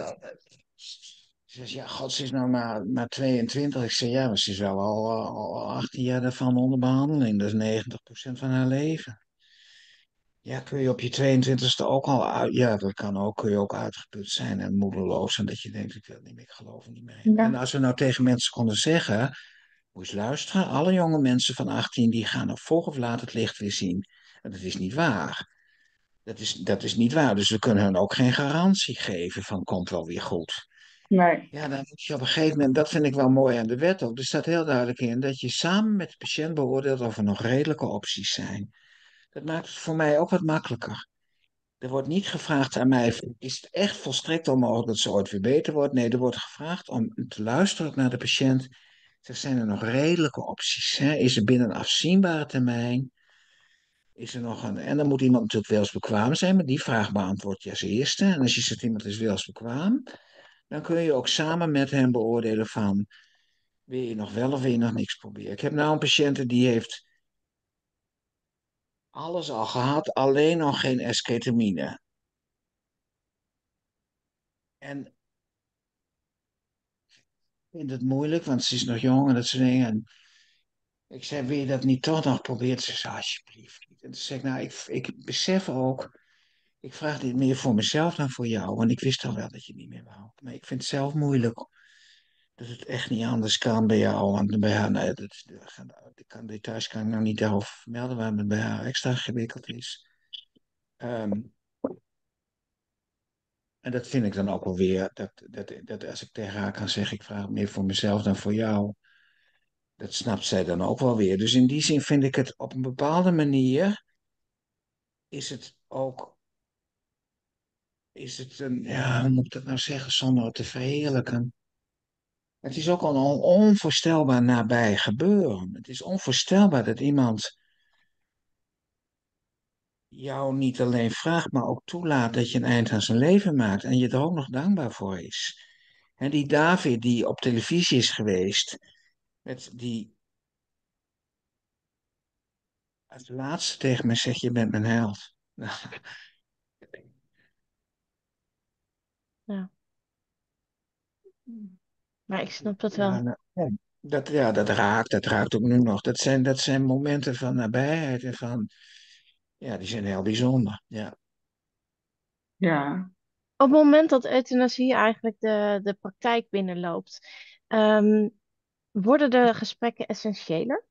Ze zegt, ja, god, ze is nou maar 22. Ik zeg, ja, maar ze is wel al 18 jaar daarvan onder behandeling. Dat is 90% van haar leven. Ja, kun je op je 22e ook al uit. Ja, dat kan ook. Kun je ook uitgeput zijn en moedeloos. En dat je denkt, ik wil het niet meer, ik geloof er niet meer in. En ja. als we nou tegen mensen konden zeggen. Moet je eens luisteren. Alle jonge mensen van 18 die gaan op vroeg of laat het licht weer zien. En dat is niet waar. Dat is niet waar. Dus we kunnen hen ook geen garantie geven van komt wel weer goed. Nee. Ja, dan moet je op een gegeven moment, dat vind ik wel mooi aan de wet ook. Er staat heel duidelijk in dat je samen met de patiënt beoordeelt of er nog redelijke opties zijn. Dat maakt het voor mij ook wat makkelijker. Er wordt niet gevraagd aan mij, is het echt volstrekt onmogelijk dat ze ooit weer beter wordt? Nee, er wordt gevraagd om te luisteren ook naar de patiënt. Zijn er nog redelijke opties? Hè? Is er binnen een afzienbare termijn? Is er nog een... En dan moet iemand natuurlijk wilsbekwaam zijn, maar die vraag beantwoord je als eerste. En als je zegt iemand is wilsbekwaam, dan kun je ook samen met hem beoordelen van, wil je nog wel of wil je nog niks proberen? Ik heb nou een patiënte die heeft alles al gehad, alleen nog geen esketamine. En ik vind het moeilijk, want ze is nog jong en dat soort dingen. Ik zei, wil je dat niet toch nog proberen? Ze zei, alsjeblieft niet. En toen zei ik, nou, ik besef ook, ik vraag dit meer voor mezelf dan voor jou. Want ik wist al wel dat je het niet meer wou. Maar ik vind het zelf moeilijk dat het echt niet anders kan bij jou. Want bij haar, nee, details kan ik nou niet daarover vermelden, waar het bij haar extra gewikkeld is. Ehm, en dat vind ik dan ook wel weer, dat als ik tegen haar kan zeggen, ik vraag het meer voor mezelf dan voor jou. Dat snapt zij dan ook wel weer. Dus in die zin vind ik het op een bepaalde manier, is het ook, is het een, ja, hoe moet ik dat nou zeggen, zonder het te verheerlijken. Het is ook al een onvoorstelbaar nabij gebeuren. Het is onvoorstelbaar dat iemand jou niet alleen vraagt, maar ook toelaat dat je een eind aan zijn leven maakt en je er ook nog dankbaar voor is. En die David die op televisie is geweest, die als laatste tegen me zegt, je bent mijn held. Ja. Maar ik snap dat Ja, wel. nou, ja, dat raakt ook nu nog. Dat zijn momenten van nabijheid en van, ja, die zijn heel bijzonder. Ja. Ja. Op het moment dat euthanasie eigenlijk de praktijk binnenloopt, ehm, worden de gesprekken essentiëler?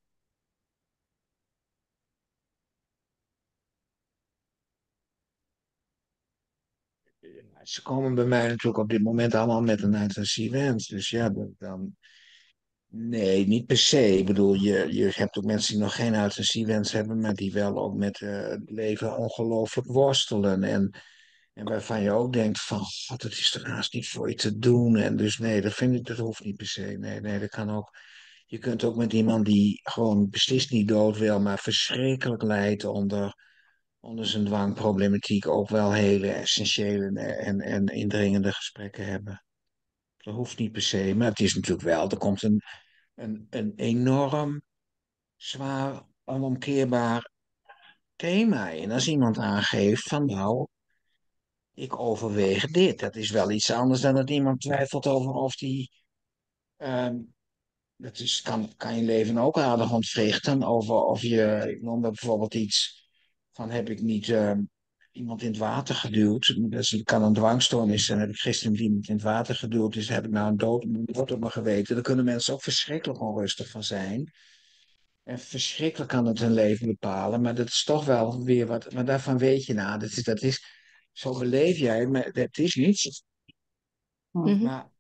Ze komen bij mij natuurlijk op dit moment allemaal met een euthanasiewens. Dus ja, dan, nee, niet per se. Ik bedoel, je hebt ook mensen die nog geen euthanasiewens hebben, maar die wel ook met het leven ongelooflijk worstelen. En waarvan je ook denkt van, god, het is toch haast niet voor je te doen. En dus nee, dat hoeft niet per se. Nee, nee, dat kan ook. Je kunt ook met iemand die gewoon beslist niet dood wil, maar verschrikkelijk lijdt onder zijn dwangproblematiek ook wel hele essentiële en indringende gesprekken hebben. Dat hoeft niet per se, maar het is natuurlijk wel, er komt een enorm zwaar, onomkeerbaar thema in. Als iemand aangeeft van nou, ik overweeg dit. Dat is wel iets anders dan dat iemand twijfelt over of die. ehm, kan je leven ook aardig ontwrichten. Over of je, ik noem dat bijvoorbeeld iets van heb ik niet iemand in het water geduwd. Dat kan een dwangstoornis zijn. Heb ik gisteren iemand in het water geduwd. Dus heb ik nou een dood op me geweten. Daar kunnen mensen ook verschrikkelijk onrustig van zijn. En verschrikkelijk kan het hun leven bepalen. Maar dat is toch wel weer wat. Maar daarvan weet je nou, zo beleef jij. Maar dat is niets. Mhm. Maar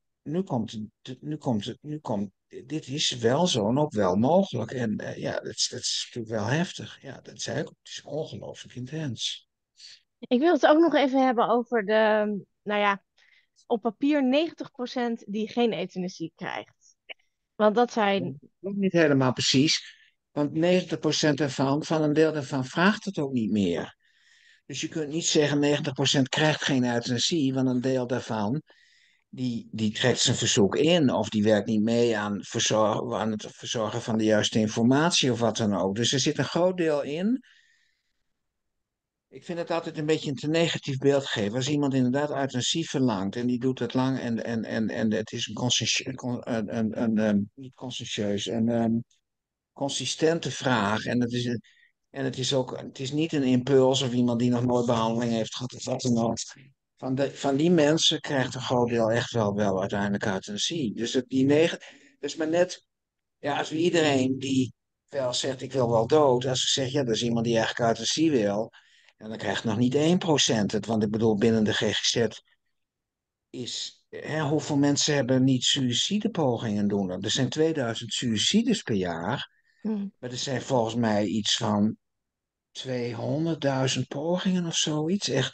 dit is wel zo en ook wel mogelijk. En ja, dat is natuurlijk wel heftig. Ja, dat zei ik ook. Het is ongelooflijk intens. Ik wil het ook nog even hebben over nou ja, op papier 90% die geen euthanasie krijgt. Want dat zijn. Ook niet helemaal precies. Want 90% ervan, van een deel daarvan, vraagt het ook niet meer. Dus je kunt niet zeggen 90% krijgt geen euthanasie, want een deel daarvan, die trekt zijn verzoek in. Of die werkt niet mee aan het verzorgen van de juiste informatie of wat dan ook. Dus er zit een groot deel in. Ik vind het altijd een beetje een te negatief beeld geven. Als iemand inderdaad euthanasie verlangt en die doet het lang en het is niet conscientieus, een consistente vraag. Het is niet een impuls of iemand die nog nooit behandeling heeft gehad of wat dan ook. Van die mensen krijgt een groot deel echt wel uiteindelijk euthanasie. Dus maar net, ja, als iedereen die wel zegt ik wil wel dood, als ze zegt ja, dat is iemand die eigenlijk euthanasie wil, en dan krijgt nog niet 1% het. Want ik bedoel, binnen de GGZ hoeveel mensen hebben niet suïcidepogingen doen? Er zijn 2000 suïcides per jaar. Mm. Maar er zijn volgens mij iets van 200.000 pogingen of zoiets. Echt,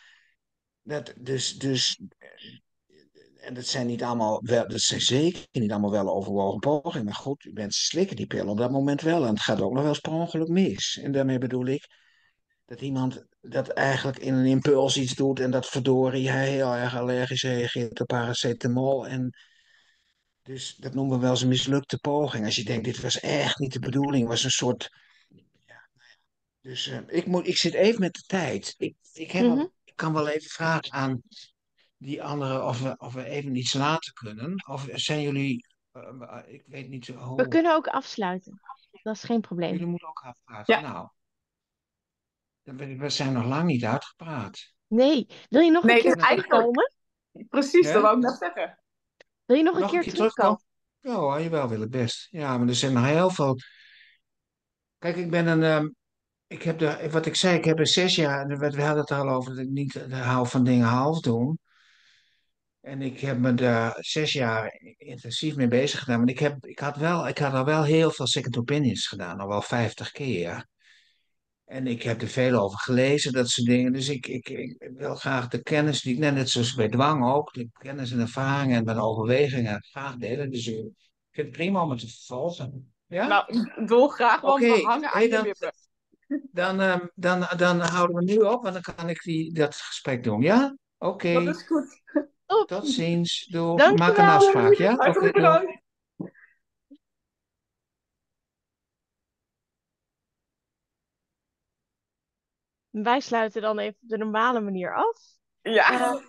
en dat zijn niet allemaal wel, dat zijn zeker niet allemaal wel overwogen pogingen. Maar goed, mensen slikken die pillen op dat moment wel. En het gaat ook nog wel eens per ongeluk mis. En daarmee bedoel ik dat iemand dat eigenlijk in een impuls iets doet en dat verdorie hij heel erg allergisch reageert op paracetamol. En dus dat noemen we wel eens een mislukte poging. Als je denkt, dit was echt niet de bedoeling, was een soort. Dus ik zit even met de tijd. Mhm. Ik kan wel even vragen aan die anderen of we even iets later kunnen. Of zijn jullie Ik weet niet zo. We kunnen ook afsluiten. Dat is geen probleem. Jullie moeten ook afpraten. Ja. Nou, we zijn nog lang niet uitgepraat. Nee, wil je nog een Nee, keer dus eigenlijk- terugkomen? Precies, Ja? dat wou ik net zeggen. Wil je nog een Nog keer terugkomen? Ja, hoor, jawel, wil ik best. Ja, maar er zijn nog heel veel. Kijk, ik ben ik heb wat ik zei, ik heb er 6 jaar. We hadden het er al over dat ik niet hou van dingen half doen. En ik heb me daar 6 jaar intensief mee bezig gedaan. Want ik had al wel heel veel second opinions gedaan, al wel 50 keer. En ik heb er veel over gelezen, dat soort dingen. Dus ik wil graag de kennis, die ik net zoals bij dwang ook, de kennis en ervaringen en mijn overwegingen graag delen. Dus ik vind het prima om het te volgen. Ja? Nou, dolgraag, want we Oké, hangen aan hey, je lippen. dan houden we nu op, want dan kan ik dat gesprek doen. Ja? Oké, Dat is goed. tot ziens. Doei. Dankjewel. Maak een afspraak, ja? Hartelijk Oké, doei. bedankt. Wij sluiten dan even op de normale manier af. Ja.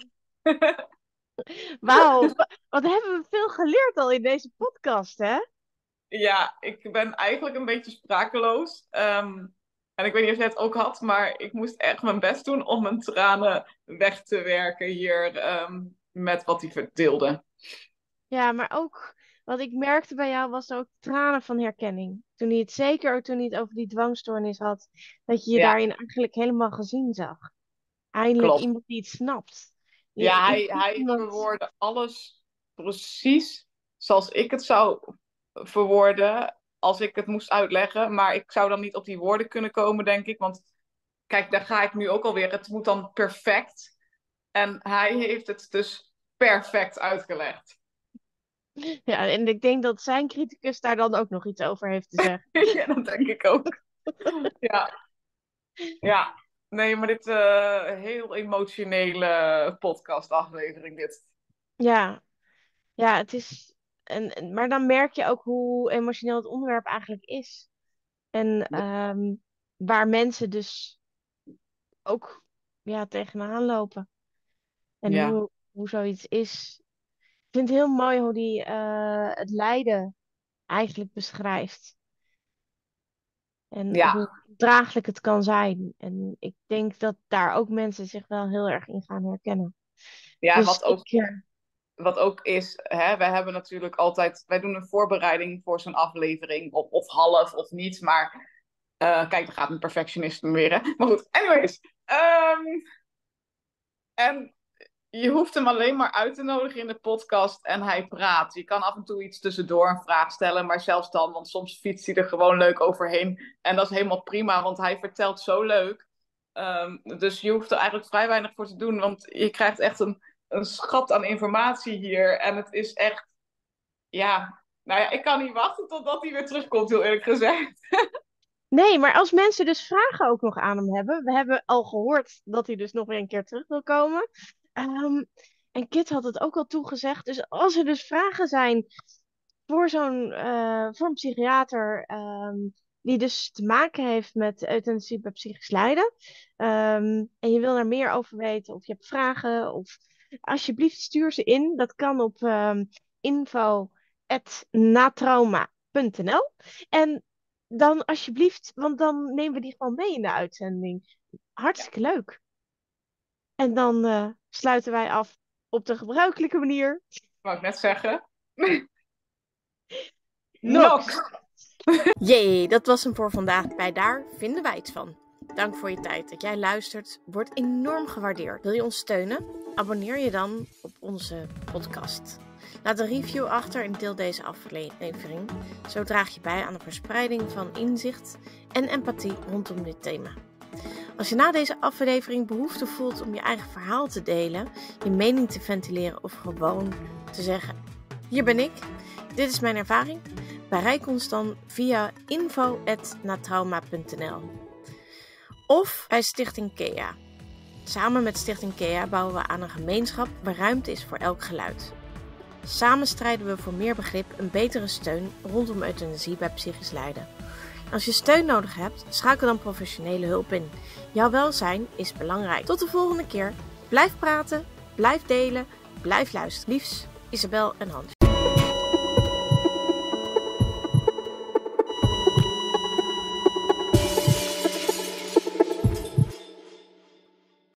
Wauw, wat hebben we veel geleerd al in deze podcast, hè? Ja, ik ben eigenlijk een beetje sprakeloos. En ik weet niet of jij het ook had, maar ik moest echt mijn best doen om mijn tranen weg te werken hier met wat hij verdeelde. Ja, maar ook wat ik merkte bij jou was ook tranen van herkenning. Zeker ook toen hij het over die dwangstoornis had, dat je Ja. daarin eigenlijk helemaal gezien zag. Eindelijk Klopt. iemand die het snapt. Ja, hij Iemand- verwoordde alles precies zoals ik het zou verwoorden als ik het moest uitleggen. Maar ik zou dan niet op die woorden kunnen komen, denk ik. Want kijk, daar ga ik nu ook alweer. Het moet dan perfect. En hij heeft het dus perfect uitgelegd. Ja, en ik denk dat zijn criticus daar dan ook nog iets over heeft te zeggen. Ja, dat denk ik ook. Ja. Ja. Nee, maar dit heel emotionele podcastaflevering dit. Ja, ja, het is. Maar dan merk je ook hoe emotioneel het onderwerp eigenlijk is. En waar mensen dus ook tegenaan lopen. En Ja. hoe zoiets is. Ik vind het heel mooi hoe die het lijden eigenlijk beschrijft. En Ja. hoe draaglijk het kan zijn. En ik denk dat daar ook mensen zich wel heel erg in gaan herkennen. Ja, Dus wat ook is, hè, wij hebben natuurlijk altijd, wij doen een voorbereiding voor zo'n aflevering, of half of niet, maar kijk, daar gaat een perfectionist weer, hè. Maar goed, anyways. En je hoeft hem alleen maar uit te nodigen in de podcast en hij praat. Je kan af en toe iets tussendoor een vraag stellen, maar zelfs dan, want soms fietst hij er gewoon leuk overheen. En dat is helemaal prima, want hij vertelt zo leuk. Dus je hoeft er eigenlijk vrij weinig voor te doen, want je krijgt echt een schat aan informatie hier. En het is echt, ja, nou ja, ik kan niet wachten totdat hij weer terugkomt, heel eerlijk gezegd. Nee, maar als mensen dus vragen ook nog aan hem hebben. We hebben al gehoord dat hij dus nog weer een keer terug wil komen. En Kit had het ook al toegezegd. Dus als er dus vragen zijn voor voor een psychiater die dus te maken heeft met euthanasie bij psychisch lijden. En je wil er meer over weten of je hebt vragen. Of alsjeblieft stuur ze in. Dat kan op info@natrauma.nl. En dan alsjeblieft, want dan nemen we die gewoon mee in de uitzending. Hartstikke leuk. En dan sluiten wij af op de gebruikelijke manier. Wou ik net zeggen. Nox! Jee, dat was hem voor vandaag. Bij Daar vinden wij iets van. Dank voor je tijd. Dat jij luistert wordt enorm gewaardeerd. Wil je ons steunen? Abonneer je dan op onze podcast. Laat een review achter en deel deze aflevering. Zo draag je bij aan de verspreiding van inzicht en empathie rondom dit thema. Als je na deze aflevering behoefte voelt om je eigen verhaal te delen, je mening te ventileren of gewoon te zeggen: hier ben ik, dit is mijn ervaring, bereik ons dan via info@natrauma.nl of bij Stichting Kea. Samen met Stichting Kea bouwen we aan een gemeenschap waar ruimte is voor elk geluid. Samen strijden we voor meer begrip en betere steun rondom euthanasie bij psychisch lijden. Als je steun nodig hebt, schakel dan professionele hulp in. Jouw welzijn is belangrijk. Tot de volgende keer. Blijf praten, blijf delen, blijf luisteren. Liefs, Isabel en Hans.